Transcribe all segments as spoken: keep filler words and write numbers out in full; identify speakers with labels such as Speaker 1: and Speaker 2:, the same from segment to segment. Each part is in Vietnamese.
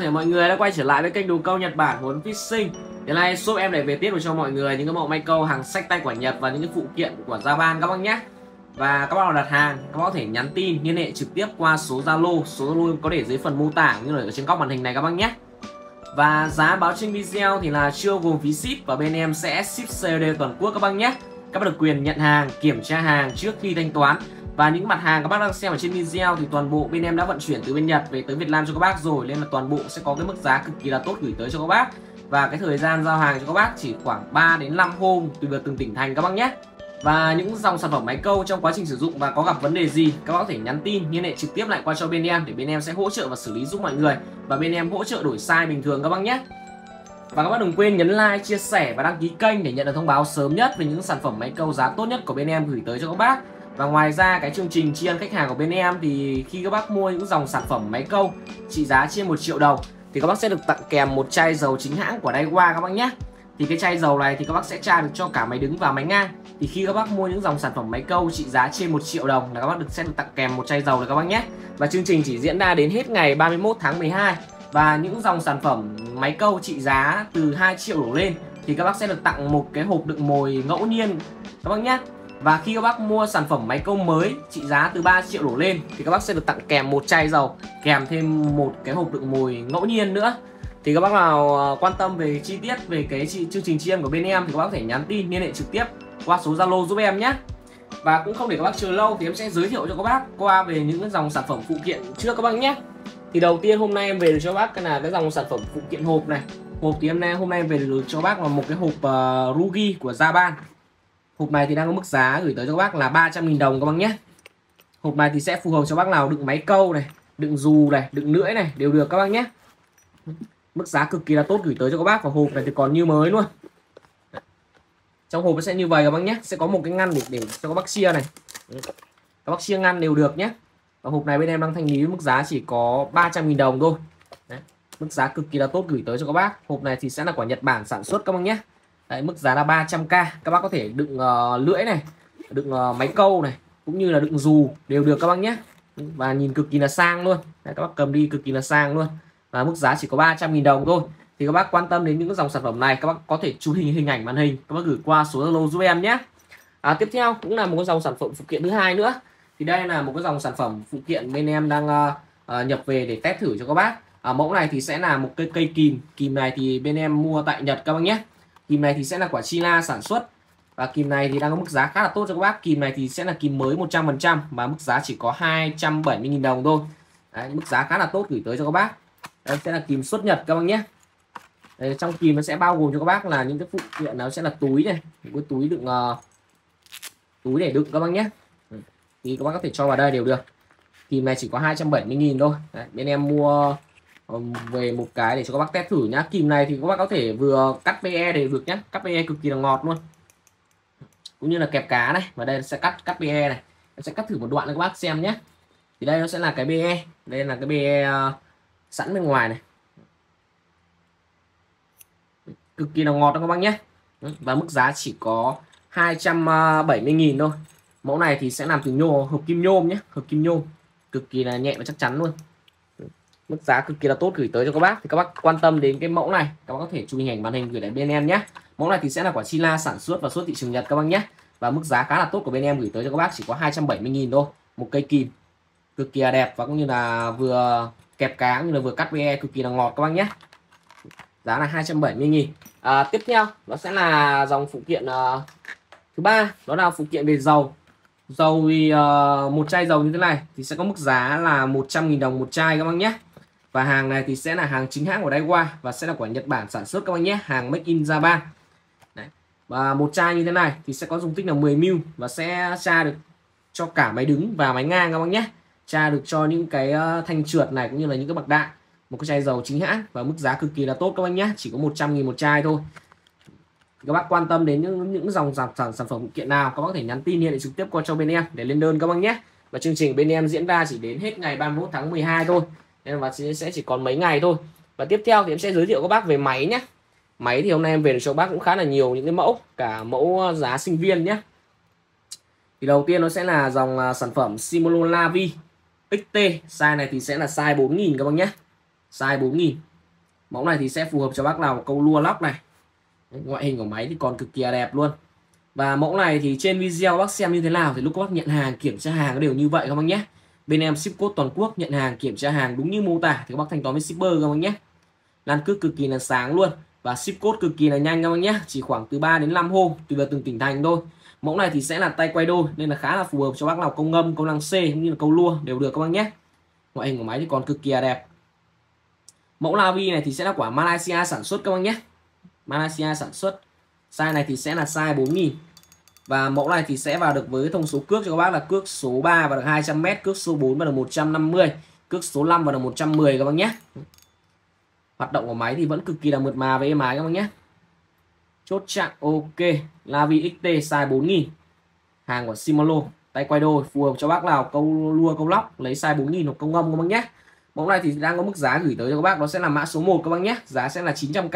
Speaker 1: chào mọi người đã quay trở lại với kênh đồ câu Nhật Bản Huấn Fishing. Hôm nay shop em lại về tiếp được cho mọi người những cái mẫu máy câu hàng xách tay của Nhật và những cái phụ kiện của Japan các bác nhé. Và các bác nào đặt hàng, các bác có thể nhắn tin liên hệ trực tiếp qua số Zalo, số Zalo có để dưới phần mô tả như là ở trên góc màn hình này các bác nhé. Và giá báo trên video thì là chưa gồm phí ship và bên em sẽ ship xê ô đê toàn quốc các bác nhé. Các bác được quyền nhận hàng, kiểm tra hàng trước khi thanh toán. Và những mặt hàng các bác đang xem ở trên video thì toàn bộ bên em đã vận chuyển từ bên Nhật về tới Việt Nam cho các bác rồi, nên là toàn bộ sẽ có cái mức giá cực kỳ là tốt gửi tới cho các bác. Và cái thời gian giao hàng cho các bác chỉ khoảng ba đến năm hôm tùy vào từng tỉnh thành các bác nhé. Và những dòng sản phẩm máy câu trong quá trình sử dụng và có gặp vấn đề gì, các bác có thể nhắn tin liên hệ trực tiếp lại qua cho bên em để bên em sẽ hỗ trợ và xử lý giúp mọi người. Và bên em hỗ trợ đổi size bình thường các bác nhé. Và các bác đừng quên nhấn like, chia sẻ và đăng ký kênh để nhận được thông báo sớm nhất về những sản phẩm máy câu giá tốt nhất của bên em gửi tới cho các bác. Và ngoài ra cái chương trình tri ân khách hàng của bên em thì khi các bác mua những dòng sản phẩm máy câu trị giá trên một triệu đồng thì các bác sẽ được tặng kèm một chai dầu chính hãng của Daiwa các bác nhé. Thì cái chai dầu này thì các bác sẽ tra được cho cả máy đứng và máy ngang. Thì khi các bác mua những dòng sản phẩm máy câu trị giá trên một triệu đồng là các bác được sẽ được tặng kèm một chai dầu này các bác nhé. Và chương trình chỉ diễn ra đến hết ngày ba mươi mốt tháng mười hai. Và những dòng sản phẩm máy câu trị giá từ hai triệu đổ lên thì các bác sẽ được tặng một cái hộp đựng mồi ngẫu nhiên các bác nhé. Và khi các bác mua sản phẩm máy câu mới trị giá từ ba triệu đổ lên thì các bác sẽ được tặng kèm một chai dầu, kèm thêm một cái hộp đựng mồi ngẫu nhiên nữa. Thì các bác nào quan tâm về chi tiết về cái chương trình tri ân của bên em thì các bác có thể nhắn tin liên hệ trực tiếp qua số Zalo giúp em nhé. Và cũng không để các bác chờ lâu thì em sẽ giới thiệu cho các bác qua về những dòng sản phẩm phụ kiện trước các bác nhé. Thì đầu tiên hôm nay em về được cho bác cái là cái dòng sản phẩm phụ kiện hộp này. Hộp thì hôm nay hôm nay về được cho bác là một cái hộp uh, Rugi của Japan. Hộp này thì đang có mức giá gửi tới cho các bác là ba trăm nghìn đồng các bác nhé. Hộp này thì sẽ phù hợp cho bác nào đựng máy câu này, đựng dù này, đựng lưỡi này đều được các bác nhé. Mức giá cực kỳ là tốt gửi tới cho các bác. Và hộp này thì còn như mới luôn. Trong hộp nó sẽ như vậy các bác nhé. Sẽ có một cái ngăn để, để cho các bác chia này. Các bác chia ngăn đều được nhé. Và hộp này bên em đang thanh lý với mức giá chỉ có ba trăm nghìn đồng thôi. Đấy, mức giá cực kỳ là tốt gửi tới cho các bác. Hộp này thì sẽ là của Nhật Bản sản xuất các bác nhé. Đấy, mức giá là ba trăm k. Các bác có thể đựng uh, lưỡi này, đựng uh, máy câu này, cũng như là đựng dù đều được các bác nhé. Và nhìn cực kỳ là sang luôn. Đấy, các bác cầm đi cực kỳ là sang luôn. Và mức giá chỉ có ba trăm nghìn đồng thôi. Thì các bác quan tâm đến những dòng sản phẩm này, các bác có thể chụp hình hình ảnh màn hình, các bác gửi qua số Zalo giúp em nhé. À, tiếp theo cũng là một cái dòng sản phẩm phụ kiện thứ hai nữa. Thì đây là một cái dòng sản phẩm phụ kiện bên em đang uh, uh, nhập về để test thử cho các bác. À, mẫu này thì sẽ là một cây cây kìm. Kìm này thì bên em mua tại Nhật các bác nhé. Kìm này thì sẽ là quả China sản xuất. Và kìm này thì đang có mức giá khá là tốt cho các bác. Kìm này thì sẽ là kìm mới một trăm phần trăm và mức giá chỉ có hai trăm bảy mươi nghìn đồng thôi. Đấy, mức giá khá là tốt gửi tới cho các bác. Đây sẽ là kìm xuất Nhật các bác nhé. Đây, trong kìm nó sẽ bao gồm cho các bác là những cái phụ kiện, nó sẽ là túi này, một cái túi đựng uh, túi để đựng các bác nhé. Thì các bác có thể cho vào đây đều được. Kìm này chỉ có hai trăm bảy mươi nghìn thôi. Đấy, bên em mua um, về một cái để cho các bác test thử nhá. Kìm này thì các bác có thể vừa cắt pê e để được nhé. Cắt pê e cực kỳ là ngọt luôn. Cũng như là kẹp cá này. Và đây sẽ cắt cắt pê e này. Em sẽ cắt thử một đoạn cho các bác xem nhé. Thì đây nó sẽ là cái pê e. Đây là cái pê e uh, sẵn bên ngoài này. Cực kỳ là ngọt đó các bác nhé. Và mức giá chỉ có hai trăm bảy mươi nghìn thôi. Mẫu này thì sẽ làm từ nhôm, hợp kim nhôm nhé, hợp kim nhôm, cực kỳ là nhẹ và chắc chắn luôn. Mức giá cực kỳ là tốt gửi tới cho các bác. Thì các bác quan tâm đến cái mẫu này, các bác có thể chụp hình ảnh màn hình gửi đến bên em nhé. Mẫu này thì sẽ là quả China sản xuất và xuất thị trường Nhật các bác nhé. Và mức giá khá là tốt của bên em gửi tới cho các bác chỉ có hai trăm bảy mươi nghìn thôi. Một cây kìm cực kỳ là đẹp và cũng như là vừa kẹp cá cũng như là vừa cắt pê e cực kỳ là ngọt các bác nhé. Giá là hai trăm bảy mươi nghìn. À, tiếp theo nó sẽ là dòng phụ kiện uh, thứ ba, đó là phụ kiện về dầu. Dầu thì uh, một chai dầu như thế này thì sẽ có mức giá là một trăm nghìn đồng một chai các bác nhé. Và hàng này thì sẽ là hàng chính hãng của Daiwa và sẽ là của Nhật Bản sản xuất các bác nhé, hàng Make in Japan. Đấy. Và một chai như thế này thì sẽ có dung tích là mười mi li lít và sẽ tra được cho cả máy đứng và máy ngang các bác nhé. Tra được cho những cái uh, thanh trượt này cũng như là những cái bạc đạn. Một cái chai dầu chính hãng và mức giá cực kỳ là tốt các bác nhé, chỉ có một trăm nghìn một chai thôi. Các bác quan tâm đến những những dòng sản sản sản phẩm phụ kiện nào, các bác có thể nhắn tin liên hệ trực tiếp qua cho bên em để lên đơn các bác nhé. Và chương trình bên em diễn ra chỉ đến hết ngày ba mươi mốt tháng mười hai thôi, nên là sẽ chỉ còn mấy ngày thôi. Và tiếp theo thì em sẽ giới thiệu các bác về máy nhé. Máy thì hôm nay em về được cho bác cũng khá là nhiều những cái mẫu, cả mẫu giá sinh viên nhé. Thì đầu tiên nó sẽ là dòng sản phẩm Shimano Lavi ích tê, size này thì sẽ là size bốn nghìn các bác nhé. Size bốn nghìn. Mẫu này thì sẽ phù hợp cho bác nào câu lua lóc này. Đấy, ngoại hình của máy thì còn cực kỳ đẹp luôn. Và mẫu này thì trên video bác xem như thế nào thì lúc các bác nhận hàng kiểm tra hàng đều như vậy các bác nhé. Bên em ship code toàn quốc, nhận hàng kiểm tra hàng đúng như mô tả thì các bác thanh toán với shipper các bác nhé. Lan cước cực kỳ là sáng luôn và ship code cực kỳ là nhanh các bác nhé, chỉ khoảng từ ba đến năm hôm tùy vào từng tỉnh thành thôi. Mẫu này thì sẽ là tay quay đôi nên là khá là phù hợp cho bác nào câu ngâm, câu lăng xê cũng như là câu lua đều được các bác nhé. Ngoại hình của máy thì còn cực kỳ đẹp. Mẫu Lavi này thì sẽ là của Malaysia sản xuất các bác nhé. Malaysia sản xuất. Size này thì sẽ là size bốn nghìn. Và mẫu này thì sẽ vào được với thông số cước cho các bác là cước số ba và được hai trăm mét, cước số bốn và được một trăm năm mươi, cước số năm và được một trăm mười các bác nhé. Hoạt động của máy thì vẫn cực kỳ là mượt mà và êm ái các bác nhé. Chốt chặn ok. Lavi ích tê size bốn nghìn. Hàng của Shimano, tay quay đôi phù hợp cho bác nào câu lua câu lóc lấy size bốn nghìn hoặc câu ngâm các bác nhé. Mẫu này thì đang có mức giá gửi tới cho các bác, nó sẽ là mã số một các bác nhé, giá sẽ là chín trăm k.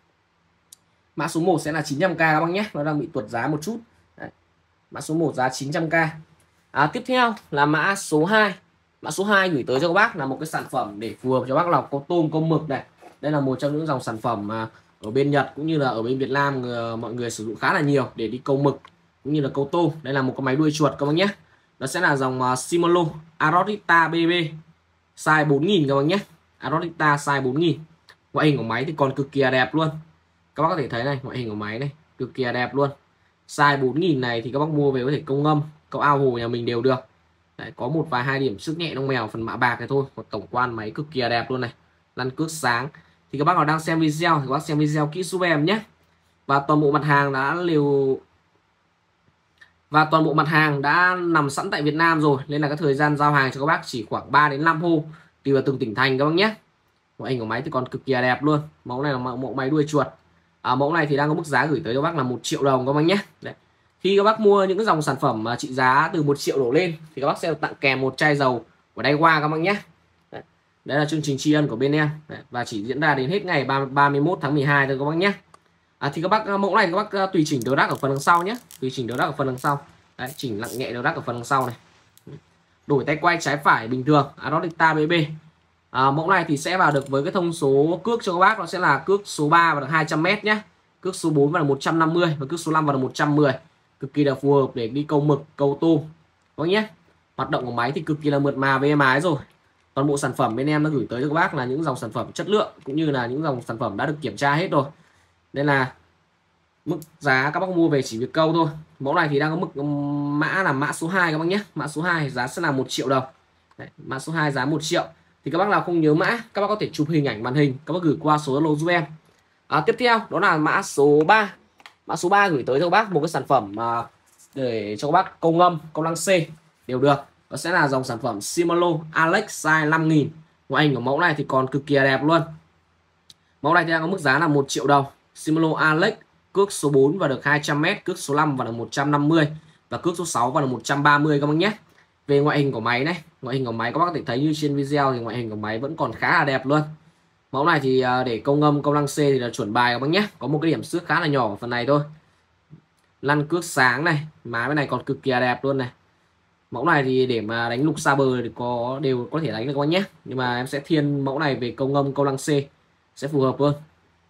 Speaker 1: Mã số một sẽ là chín trăm k các bác nhé, nó đang bị tuột giá một chút. Đấy. Mã số một giá chín trăm k. À, tiếp theo là mã số hai. Mã số hai gửi tới cho các bác là một cái sản phẩm để phù hợp cho bác nào có tôm, có mực này. Đây là một trong những dòng sản phẩm mà ở bên Nhật cũng như là ở bên Việt Nam người, mọi người sử dụng khá là nhiều để đi câu mực cũng như là câu tôm. Đây là một cái máy đuôi chuột các bác nhé. Nó sẽ là dòng uh, Shimano Arodita bê bê size bốn nghìn các bác nhé. Arodita size bốn nghìn. Ngoại hình của máy thì còn cực kỳ đẹp luôn. Các bác có thể thấy này, ngoại hình của máy này cực kỳ đẹp luôn. Size bốn nghìn này thì các bác mua về có thể câu ngâm, câu ao hồ nhà mình đều được. Đấy, có một vài hai điểm sức nhẹ trong mèo phần mạ bạc này thôi. Một tổng quan máy cực kỳ đẹp luôn này. Lăn cước sáng. Thì các bác nào đang xem video thì các bác xem video kỹ giúp em nhé. Và toàn bộ mặt hàng đã liều Và toàn bộ mặt hàng đã nằm sẵn tại Việt Nam rồi, nên là cái thời gian giao hàng cho các bác chỉ khoảng ba đến năm hôm tùy vào từng tỉnh thành các bác nhé. Ngoại hình của máy thì còn cực kỳ đẹp luôn. Mẫu này là mẫu máy đuôi chuột. À, mẫu này thì đang có mức giá gửi tới cho bác là một triệu đồng các bác nhé. Đấy. Khi các bác mua những cái dòng sản phẩm mà trị giá từ một triệu đổ lên thì các bác sẽ được tặng kèm một chai dầu của Daiwa các bác nhé. Đấy. Đấy là chương trình tri ân của bên em. Đấy. Và chỉ diễn ra đến hết ngày ba mươi mốt tháng mười hai thôi các bác nhé. À, thì các bác mẫu này các bác tùy chỉnh đầu đắc ở phần đằng sau nhé, tùy chỉnh đầu đắc ở phần đằng sau. Đấy, chỉnh nặng nhẹ đầu đắc ở phần đằng sau này. Đổi tay quay trái phải bình thường, Arodita bê bê. À, mẫu này thì sẽ vào được với cái thông số cước cho các bác, nó sẽ là cước số ba và được hai trăm mét nhé, cước số bốn và là một trăm năm mươi và cước số năm và là một trăm mười. Cực kỳ là phù hợp để đi câu mực, câu tôm các nhé. Hoạt động của máy thì cực kỳ là mượt mà với êm ái rồi. Toàn bộ sản phẩm bên em nó gửi tới cho các bác là những dòng sản phẩm chất lượng cũng như là những dòng sản phẩm đã được kiểm tra hết rồi. Nên là mức giá các bác mua về chỉ việc câu thôi. Mẫu này thì đang có mức mã là mã số hai các bác nhé. Mã số hai giá sẽ là một triệu đồng. Đấy, mã số hai giá một triệu. Thì các bác nào không nhớ mã, các bác có thể chụp hình ảnh màn hình, các bác gửi qua số Zalo giúp em. À, tiếp theo đó là mã số ba. Mã số ba gửi tới cho các bác một cái sản phẩm mà để cho các bác câu ngâm, câu lăng xê đều được. Đó sẽ là dòng sản phẩm Shimano Alex size năm nghìn. Ngoại hình của mẫu này thì còn cực kỳ đẹp luôn. Mẫu này thì đang có mức giá là một triệu đồng. Shimano Alex, cước số bốn và được hai trăm mét, cước số năm và được một trăm năm mươi và cước số sáu và được một trăm ba mươi các bác nhé. Về ngoại hình của máy này, ngoại hình của máy các bác có thể thấy như trên video thì ngoại hình của máy vẫn còn khá là đẹp luôn. Mẫu này thì để câu ngâm, câu lăng xê thì là chuẩn bài các bác nhé. Có một cái điểm xước khá là nhỏ ở phần này thôi. Lăn cước sáng này, máy bên này còn cực kỳ đẹp luôn này. Mẫu này thì để mà đánh lục xa bờ thì có đều có thể đánh được các bác nhé. Nhưng mà em sẽ thiên mẫu này về câu ngâm, câu lăng xê sẽ phù hợp hơn.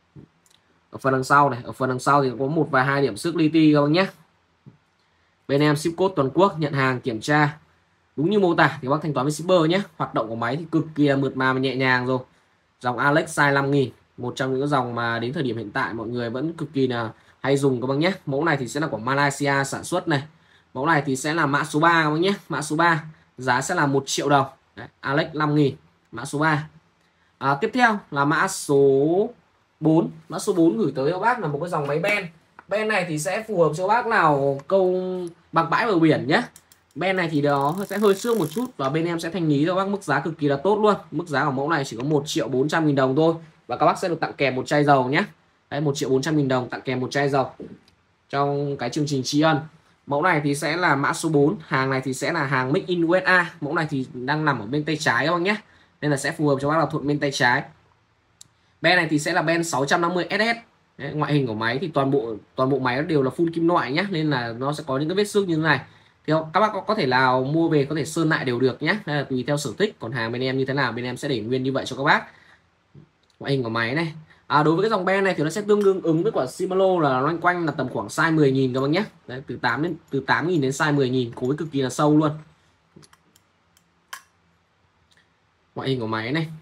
Speaker 1: Ở phần đằng sau này, ở phần đằng sau thì có một vài hai điểm xước li ti các bác nhé. Bên em ship code toàn quốc, nhận hàng kiểm tra đúng như mô tả thì bác thanh toán với shipper nhé. Hoạt động của máy thì cực kỳ là mượt mà và nhẹ nhàng rồi. Dòng Alex size năm nghìn, một trong những dòng mà đến thời điểm hiện tại mọi người vẫn cực kỳ là hay dùng các bác nhé. Mẫu này thì sẽ là của Malaysia sản xuất này. Mẫu này thì sẽ là mã số ba các bác nhé. Mã số ba giá sẽ là một triệu đồng. Đấy, Alex năm nghìn, mã số ba. À, tiếp theo là mã số bốn. Mã số bốn gửi tới cho bác là một cái dòng máy ben. Ben này thì sẽ phù hợp cho bác nào câu bằng bãi bờ biển nhé. Ben này thì nó sẽ hơi xước một chút và bên em sẽ thanh lý cho bác mức giá cực kỳ là tốt luôn. Mức giá của mẫu này chỉ có một triệu bốn trăm nghìn đồng thôi và các bác sẽ được tặng kèm một chai dầu nhé. Đấy, một triệu bốn trăm nghìn đồng tặng kèm một chai dầu trong cái chương trình tri ân. Mẫu này thì sẽ là mã số bốn. Hàng này thì sẽ là hàng Make in u ét a. Mẫu này thì đang nằm ở bên tay trái các bác nhé, nên là sẽ phù hợp cho bác nào thuận bên tay trái. Ben này thì sẽ là ben sáu trăm năm mươi ét ét. Đấy, ngoại hình của máy thì toàn bộ toàn bộ máy đều là full kim loại nhé, nên là nó sẽ có những cái vết xước như thế này. Thì các bác có, có thể nào mua về có thể sơn lại đều được nhé, là tùy theo sở thích. Còn hàng bên em như thế nào bên em sẽ để nguyên như vậy cho các bác. ngoại hình của máy này. À, đối với cái dòng ben này thì nó sẽ tương đương ứng với quả Shimano là loanh quanh là tầm khoảng size mười nghìn các bác nhé. Đấy, từ tám đến từ tám nghìn đến size mười nghìn, cối cực kỳ là sâu luôn. Ngoại hình của máy này.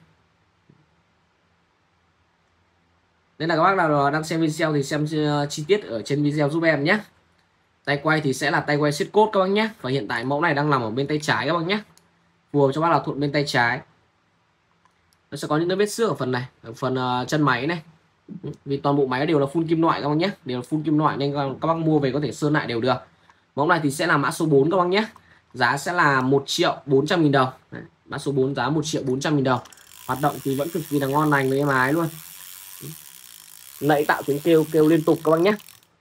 Speaker 1: Nên là các bác nào đang xem video thì xem chi tiết ở trên video giúp em nhé. Tay quay thì sẽ là tay quay siết cốt các bác nhé. Và hiện tại mẫu này đang nằm ở bên tay trái các bác nhé. Phù hợp cho bác nào thuận bên tay trái. Nó sẽ có những cái vết xước ở phần này, ở phần uh, chân máy này. Vì toàn bộ máy đều là full kim loại các bác nhé, đều là full kim loại nên các bác mua về có thể sơn lại đều được. Mẫu này thì sẽ là mã số bốn các bác nhé. Giá sẽ là một triệu bốn trăm nghìn đồng. Đấy, mã số bốn giá một triệu bốn trăm nghìn đồng. Hoạt động thì vẫn cực kỳ là ngon lành với em ái luôn. Nãy tạo tiếng kêu kêu liên tục các bác nhé.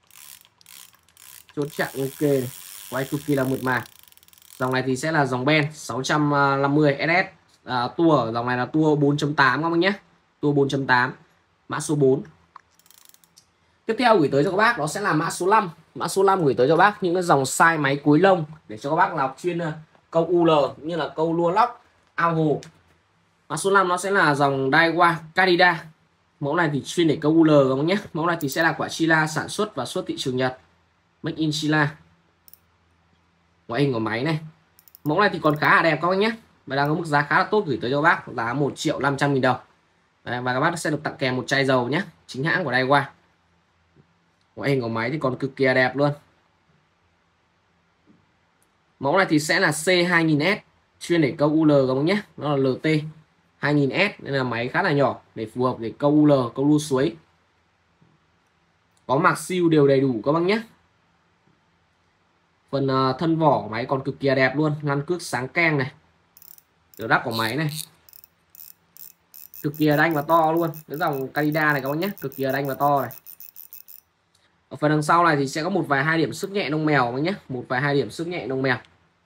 Speaker 1: Chốt chặn ok này. Quay cực kỳ là mượt mà. Dòng này thì sẽ là dòng Ben sáu trăm năm mươi ét ét. À, tua dòng này là tua bốn chấm tám các bác nhé. Tua bốn chấm tám. Mã số bốn. Tiếp theo gửi tới cho các bác đó sẽ là mã số năm. Mã số năm gửi tới cho bác những cái dòng size máy cuối lông để cho các bác nào chuyên câu u lờ như là câu lua lóc, ao hồ. Mã số năm nó sẽ là dòng Daiwa Carida. Mẫu này thì chuyên để câu u lờ các bác nhé. Mẫu này thì sẽ là quả Chila sản xuất và xuất thị trường Nhật. Make in Chila. Ngoại hình của máy này. Mẫu này thì còn khá là đẹp các bác nhé. Và đang có mức giá khá là tốt gửi tới cho bác, giá một triệu năm trăm nghìn đồng. Đấy, và các bác sẽ được tặng kèm một chai dầu nhé, chính hãng của Daiwa. Ngoại hình của máy thì còn cực kỳ đẹp luôn. Mẫu này thì sẽ là C hai nghìn S, chuyên để câu u lờ các bác nhé. Nó là L T hai nghìn S nên là máy khá là nhỏ để phù hợp để câu u lờ, câu đua suối. Có mạc siêu đều đầy đủ các bác nhé. Phần uh, thân vỏ của máy còn cực kỳ đẹp luôn, ngăn cước sáng keng này. Điều đắp của máy này cực kỳ đanh và to luôn. Cái dòng Carida này các bác nhé, cực kỳ đanh và to này. Ở phần đằng sau này thì sẽ có một vài hai điểm sức nhẹ nông mèo các bác nhé, một vài hai điểm sức nhẹ nông mèo.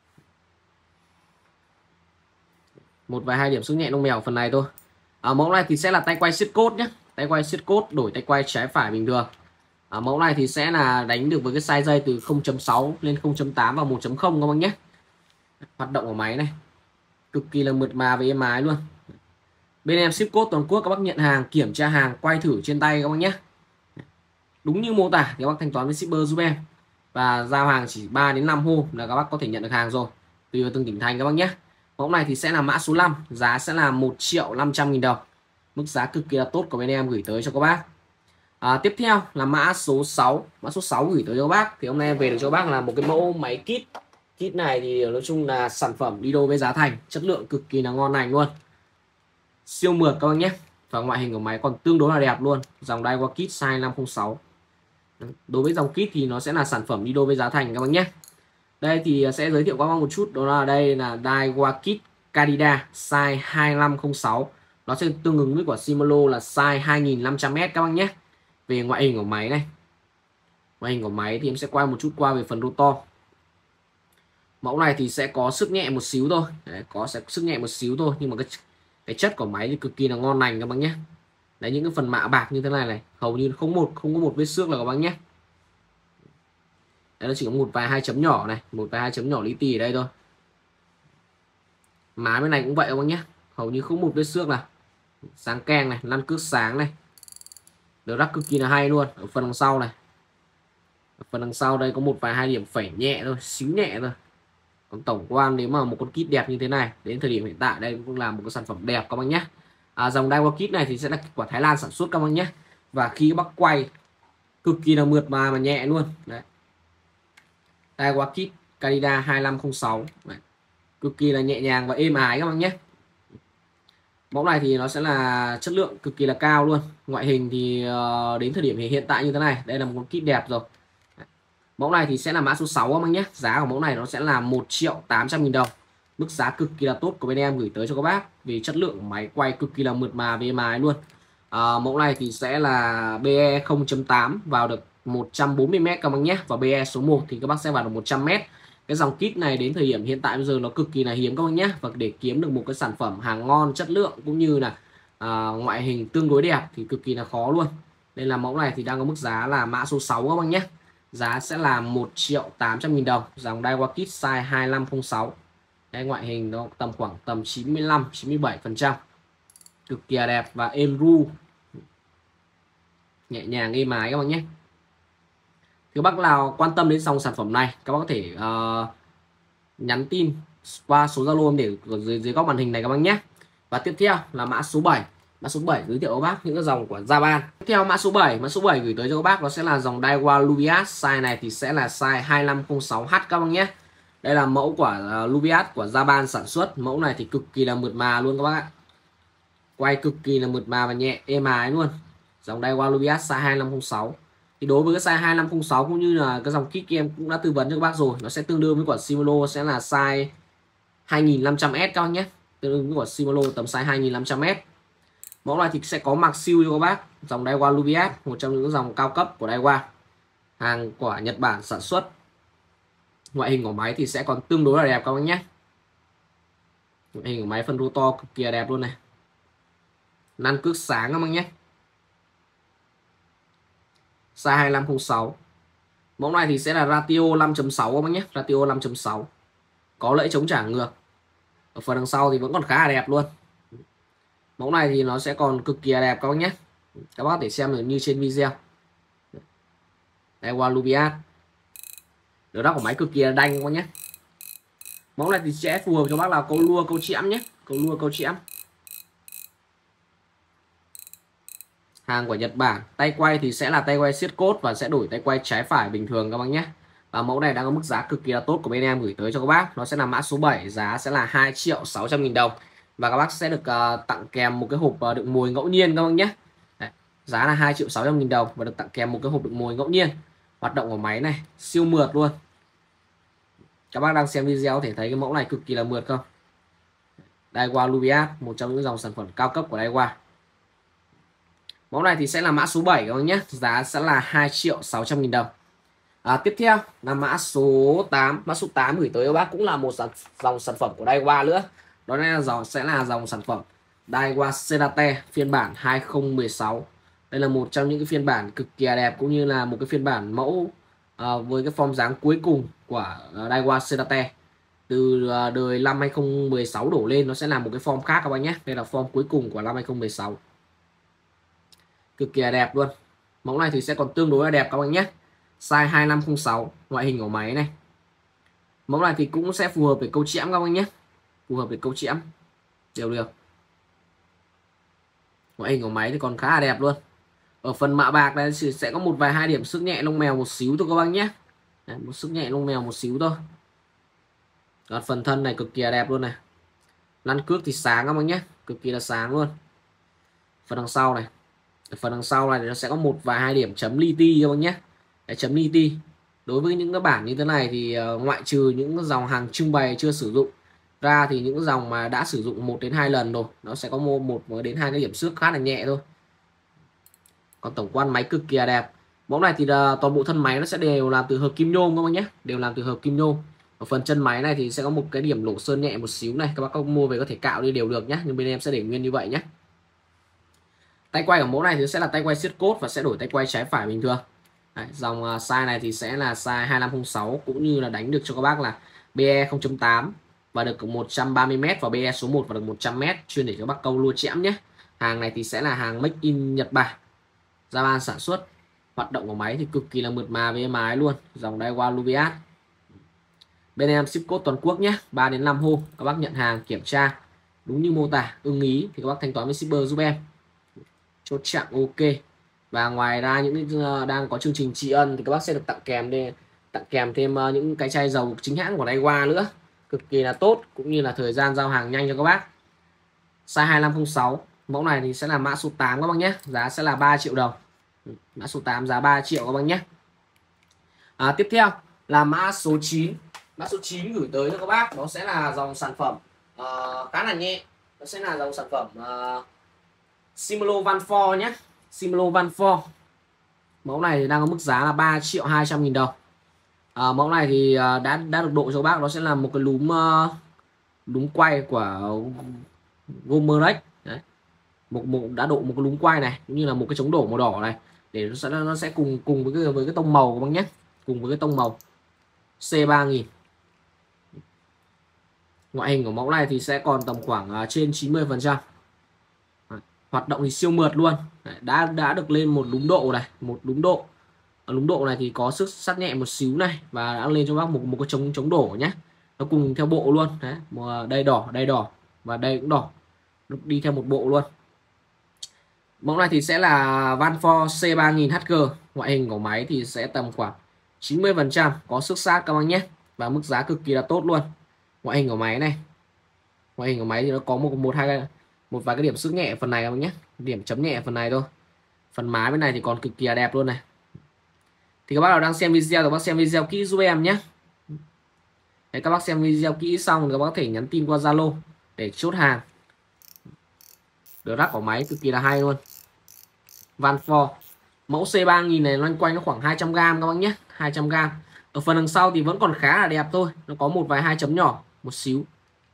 Speaker 1: Một vài hai điểm sức nhẹ nông mèo phần này thôi. Ở mẫu này thì sẽ là tay quay siết cốt nhé, tay quay siết cốt đổi tay quay trái phải bình thường. Ở mẫu này thì sẽ là đánh được với cái size dây từ không chấm sáu lên không chấm tám và một chấm không các bác nhé. Hoạt động của máy này cực kỳ là mượt mà với êm ái luôn. Bên em ship code toàn quốc, các bác nhận hàng, kiểm tra hàng, quay thử trên tay các bác nhé. Đúng như mô tả thì các bác thanh toán với shipper giúp em. Và giao hàng chỉ ba đến năm hôm là các bác có thể nhận được hàng rồi, tùy vào từng tỉnh thành các bác nhé. Mẫu này thì sẽ là mã số năm, giá sẽ là một triệu năm trăm nghìn đồng. Mức giá cực kỳ là tốt của bên em gửi tới cho các bác. À, tiếp theo là mã số sáu. Mã số sáu gửi tới cho các bác. Thì hôm nay em về được cho các bác là một cái mẫu máy kit. Kit này thì nói chung là sản phẩm đi đôi với giá thành, chất lượng cực kỳ là ngon lành luôn, siêu mượt các bác nhé. Và ngoại hình của máy còn tương đối là đẹp luôn. Dòng Daiwa Kit size năm không sáu. Đối với dòng kit thì nó sẽ là sản phẩm đi đôi với giá thành các bác nhé. Đây thì sẽ giới thiệu các bác một chút, đó là đây là Daiwa Kit Carida size hai năm không sáu. Nó sẽ tương ứng với quả Shimano là size hai nghìn năm trăm mét các bác nhé. Về ngoại hình của máy này, ngoại hình của máy thì em sẽ quay một chút qua về phần rotor. Mẫu này thì sẽ có sức nhẹ một xíu thôi. Đấy, có sẽ sức nhẹ một xíu thôi, nhưng mà cái cái chất của máy thì cực kỳ là ngon lành các bác nhé. Đấy, những cái phần mạ bạc như thế này này hầu như không một không có một vết xước là các bác nhé. Đấy, nó chỉ có một vài hai chấm nhỏ này, một vài hai chấm nhỏ lý tì ở đây thôi. Má bên này cũng vậy các bác nhé, hầu như không một vết xước nào. Sáng keng này, lăn cước sáng này, được rắc cực kỳ là hay luôn. Ở phần đằng sau này, ở phần đằng sau đây có một vài hai điểm phẩy nhẹ thôi, xíu nhẹ thôi. Còn tổng quan nếu mà một con kit đẹp như thế này đến thời điểm hiện tại đây cũng là một cái sản phẩm đẹp các bác nhé. À, dòng Daiwa Kit này thì sẽ là quả Thái Lan sản xuất các bác nhé. Và khi bác quay cực kỳ là mượt mà mà nhẹ luôn. Đấy, Daiwa Kit Carida hai năm không sáu. Đấy, cực kỳ là nhẹ nhàng và êm ái các bác nhé. Mẫu này thì nó sẽ là chất lượng cực kỳ là cao luôn. Ngoại hình thì uh, đến thời điểm hiện tại như thế này, đây là một con kit đẹp rồi. Mẫu này thì sẽ là mã số sáu các bác nhé. Giá của mẫu này nó sẽ là một triệu tám trăm nghìn đồng. Mức giá cực kỳ là tốt của bên em gửi tới cho các bác, vì chất lượng của máy quay cực kỳ là mượt mà với máy luôn. À, mẫu này thì sẽ là B E không chấm tám vào được một trăm bốn mươi mét các bác nhé. Và B E số một thì các bác sẽ vào được một trăm mét. Cái dòng kit này đến thời điểm hiện tại bây giờ nó cực kỳ là hiếm các bác nhé. Và để kiếm được một cái sản phẩm hàng ngon, chất lượng cũng như là à, ngoại hình tương đối đẹp thì cực kỳ là khó luôn. Nên là mẫu này thì đang có mức giá là mã số sáu các bác nhé. Giá sẽ là một triệu tám trăm nghìn đồng. Dòng Daiwa Kit size hai năm không sáu. Đây, ngoại hình nó tầm khoảng tầm chín mươi lăm chín mươi bảy phần trăm, cực kỳ đẹp và êm ru. nhẹ nhàng êm ái các bác nhé. Các bác nào quan tâm đến dòng sản phẩm này, các bác có thể uh, nhắn tin qua số Zalo để ở dưới, dưới góc màn hình này các bác nhé. Và tiếp theo là mã số bảy. Mã số bảy giới thiệu các bác những cái dòng của Japan. Tiếp theo mã số bảy, mã số bảy gửi tới cho các bác nó sẽ là dòng Daiwa Luvias. Size này thì sẽ là size hai lăm không sáu H các bác nhé. Đây là mẫu của uh, Luvias của Japan sản xuất. Mẫu này thì cực kỳ là mượt mà luôn các bác ạ. Quay cực kỳ là mượt mà và nhẹ êm ái luôn. Dòng Daiwa Luvias size hai lăm không sáu. Thì đối với cái size hai lăm không sáu cũng như là cái dòng kit em cũng đã tư vấn cho các bác rồi, nó sẽ tương đương với quả Shimano sẽ là size hai nghìn năm trăm S các bác nhé. Tương đương với quả Shimano tầm size hai nghìn năm trăm S. Mẫu này thì sẽ có mặc siêu cho các bác. Dòng Daiwa Luvias, một trong những dòng cao cấp của Daiwa, hàng của Nhật Bản sản xuất. Ngoại hình của máy thì sẽ còn tương đối là đẹp các bác nhé. Ngoại hình của máy phân rotor cực kỳ đẹp luôn này. Năn cước sáng các bác nhé. Size hai lăm không sáu. Mẫu này thì sẽ là ratio năm chấm sáu các bác nhé, ratio năm chấm sáu. Có lẫy chống trả ngược. Ở phần đằng sau thì vẫn còn khá là đẹp luôn. Mẫu này thì nó sẽ còn cực kỳ đẹp các bác nhé. Các bác để xem được như trên video. Daiwa Luvias. Đầu đắp của máy cực kỳ là đanh các bác nhé. Mẫu này thì sẽ phù hợp cho bác là câu lua, câu chẽm nhé, câu lua, câu chẽm. Hàng của Nhật Bản. Tay quay thì sẽ là tay quay siết cốt và sẽ đổi tay quay trái phải bình thường các bác nhé. Và mẫu này đang có mức giá cực kỳ là tốt của bên em gửi tới cho các bác. Nó sẽ là mã số bảy, giá sẽ là hai triệu sáu trăm nghìn đồng. Và các bác sẽ được uh, tặng kèm một cái hộp uh, đựng mồi ngẫu nhiên các bác nhé. Đấy, giá là hai triệu sáu trăm nghìn đồng và được tặng kèm một cái hộp đựng mồi ngẫu nhiên. Hoạt động của máy này siêu mượt luôn. Các bác đang xem video có thể thấy cái mẫu này cực kỳ là mượt không? Daiwa Luvias, một trong những dòng sản phẩm cao cấp của Daiwa. Mẫu này thì sẽ là mã số bảy các bác nhé, giá sẽ là hai triệu sáu trăm nghìn đồng. À, tiếp theo là mã số tám. Mã số tám gửi tới các bác cũng là một dòng, dòng sản phẩm của Daiwa nữa. Đó là dòng sẽ là dòng sản phẩm Daiwa Cerate phiên bản hai không một sáu. Đây là một trong những cái phiên bản cực kỳ đẹp cũng như là một cái phiên bản mẫu à, với cái form dáng cuối cùng của Daiwa Cerate. Từ đời năm hai không một sáu đổ lên nó sẽ là một cái form khác các bác nhé. Đây là form cuối cùng của năm hai không một sáu. Cực kỳ đẹp luôn. Mẫu này thì sẽ còn tương đối là đẹp các bác nhé. Size hai lăm không sáu, ngoại hình của máy này. Mẫu này thì cũng sẽ phù hợp với câu chẽm các bác nhé. Phù hợp với câu chẽm đều được. Ngoại hình của máy thì còn khá là đẹp luôn. Ở phần mạ bạc này thì sẽ có một vài hai điểm sức nhẹ lông mèo một xíu thôi các bác nhé. Đấy, một sức nhẹ lông mèo một xíu thôi. Còn phần thân này cực kỳ đẹp luôn này. Lăn cước thì sáng các bác nhé, cực kỳ là sáng luôn. Phần đằng sau này, ở phần đằng sau này nó sẽ có một vài hai điểm chấm li ti các bác nhé. Cái chấm li ti. Đối với những cái bản như thế này thì uh, ngoại trừ những dòng hàng trưng bày chưa sử dụng ra thì những dòng mà đã sử dụng một đến hai lần rồi nó sẽ có một đến hai cái điểm xước khá là nhẹ thôi. Còn tổng quan máy cực kỳ đẹp. Mẫu này thì uh, toàn bộ thân máy nó sẽ đều làm từ hợp kim nhôm các bác nhé, đều làm từ hợp kim nhôm. Ở phần chân máy này thì sẽ có một cái điểm lỗ sơn nhẹ một xíu này, các bác có mua về có thể cạo đi đều được nhé, nhưng bên em sẽ để nguyên như vậy nhé. Tay quay của mẫu này thì sẽ là tay quay siết cốt và sẽ đổi tay quay trái phải bình thường. Đấy, dòng uh, size này thì sẽ là size hai lăm không sáu cũng như là đánh được cho các bác là bê e không chấm tám và được một trăm ba mươi mét và bê e số một và được một trăm mét, chuyên để cho bác câu lua chẽm nhé. Hàng này thì sẽ là hàng make in Nhật Bản, Japan sản xuất. Hoạt động của máy thì cực kỳ là mượt mà với máy luôn. Dòng Daiwa Luvias. Bên em ship code toàn quốc nhé, ba đến năm hôm. Các bác nhận hàng kiểm tra đúng như mô tả, ưng ý thì các bác thanh toán với shipper giúp em. Chốt chặn ok. Và ngoài ra những đang có chương trình tri ân thì các bác sẽ được tặng kèm đây, tặng kèm thêm những cái chai dầu chính hãng của Daiwa nữa, cực kỳ là tốt, cũng như là thời gian giao hàng nhanh cho các bác. Size hai lăm không sáu, mẫu này thì sẽ là mã số tám các bác nhé, giá sẽ là ba triệu đồng. Mã số tám giá ba triệu các bác nhé. À, tiếp theo là mã số chín. Mã số chín gửi tới cho các bác nó sẽ là dòng sản phẩm uh, khá là nhẹ. Nó sẽ là dòng sản phẩm uh, Shimano Van Four nhé. Shimano Van Four. Mẫu này thì đang có mức giá là ba triệu hai trăm nghìn đồng. À, mẫu này thì uh, đã đã được độ cho các bác, nó sẽ là một cái lúm uh, lúm quay của Gomerex. Đấy. Một, một đã độ một cái lúm quay này cũng như là một cái chống đổ màu đỏ này để nó sẽ nó sẽ cùng cùng với cái với cái tông màu của bác nhé, cùng với cái tông màu C ba nghìn. Ngoại hình của mẫu này thì sẽ còn tầm khoảng uh, trên chín mươi phần trăm. Hoạt động thì siêu mượt luôn. Đấy, đã đã được lên một đúng độ này, một đúng độ. Ở đúng độ này thì có sức sát nhẹ một xíu này, và đã lên cho bác một một cái chống chống đổ nhé. Nó cùng theo bộ luôn. Đấy, đây đỏ, đây đỏ và đây cũng đỏ. Nó đi theo một bộ luôn. Mẫu này thì sẽ là Vanfor C ba nghìn H G. Ngoại hình của máy thì sẽ tầm khoảng chín mươi phần trăm, có sức sát các bác nhé, và mức giá cực kỳ là tốt luôn. Ngoại hình của máy này, ngoại hình của máy thì nó có một một hai một vài cái điểm sức nhẹ phần này các bác nhé, điểm chấm nhẹ phần này thôi. Phần mái bên này thì còn cực kỳ là đẹp luôn này. Thì các bác nào đang xem video thì các bác xem video kỹ giúp em nhé. Đấy, các bác xem video kỹ xong thì các bác có thể nhắn tin qua Zalo để chốt hàng. Được rắc của máy cực kỳ là hay luôn. Vanfor mẫu C ba nghìn này loanh quanh nó khoảng hai trăm gam các bác nhé, hai trăm gam. Ở phần đằng sau thì vẫn còn khá là đẹp thôi, nó có một vài hai chấm nhỏ một xíu.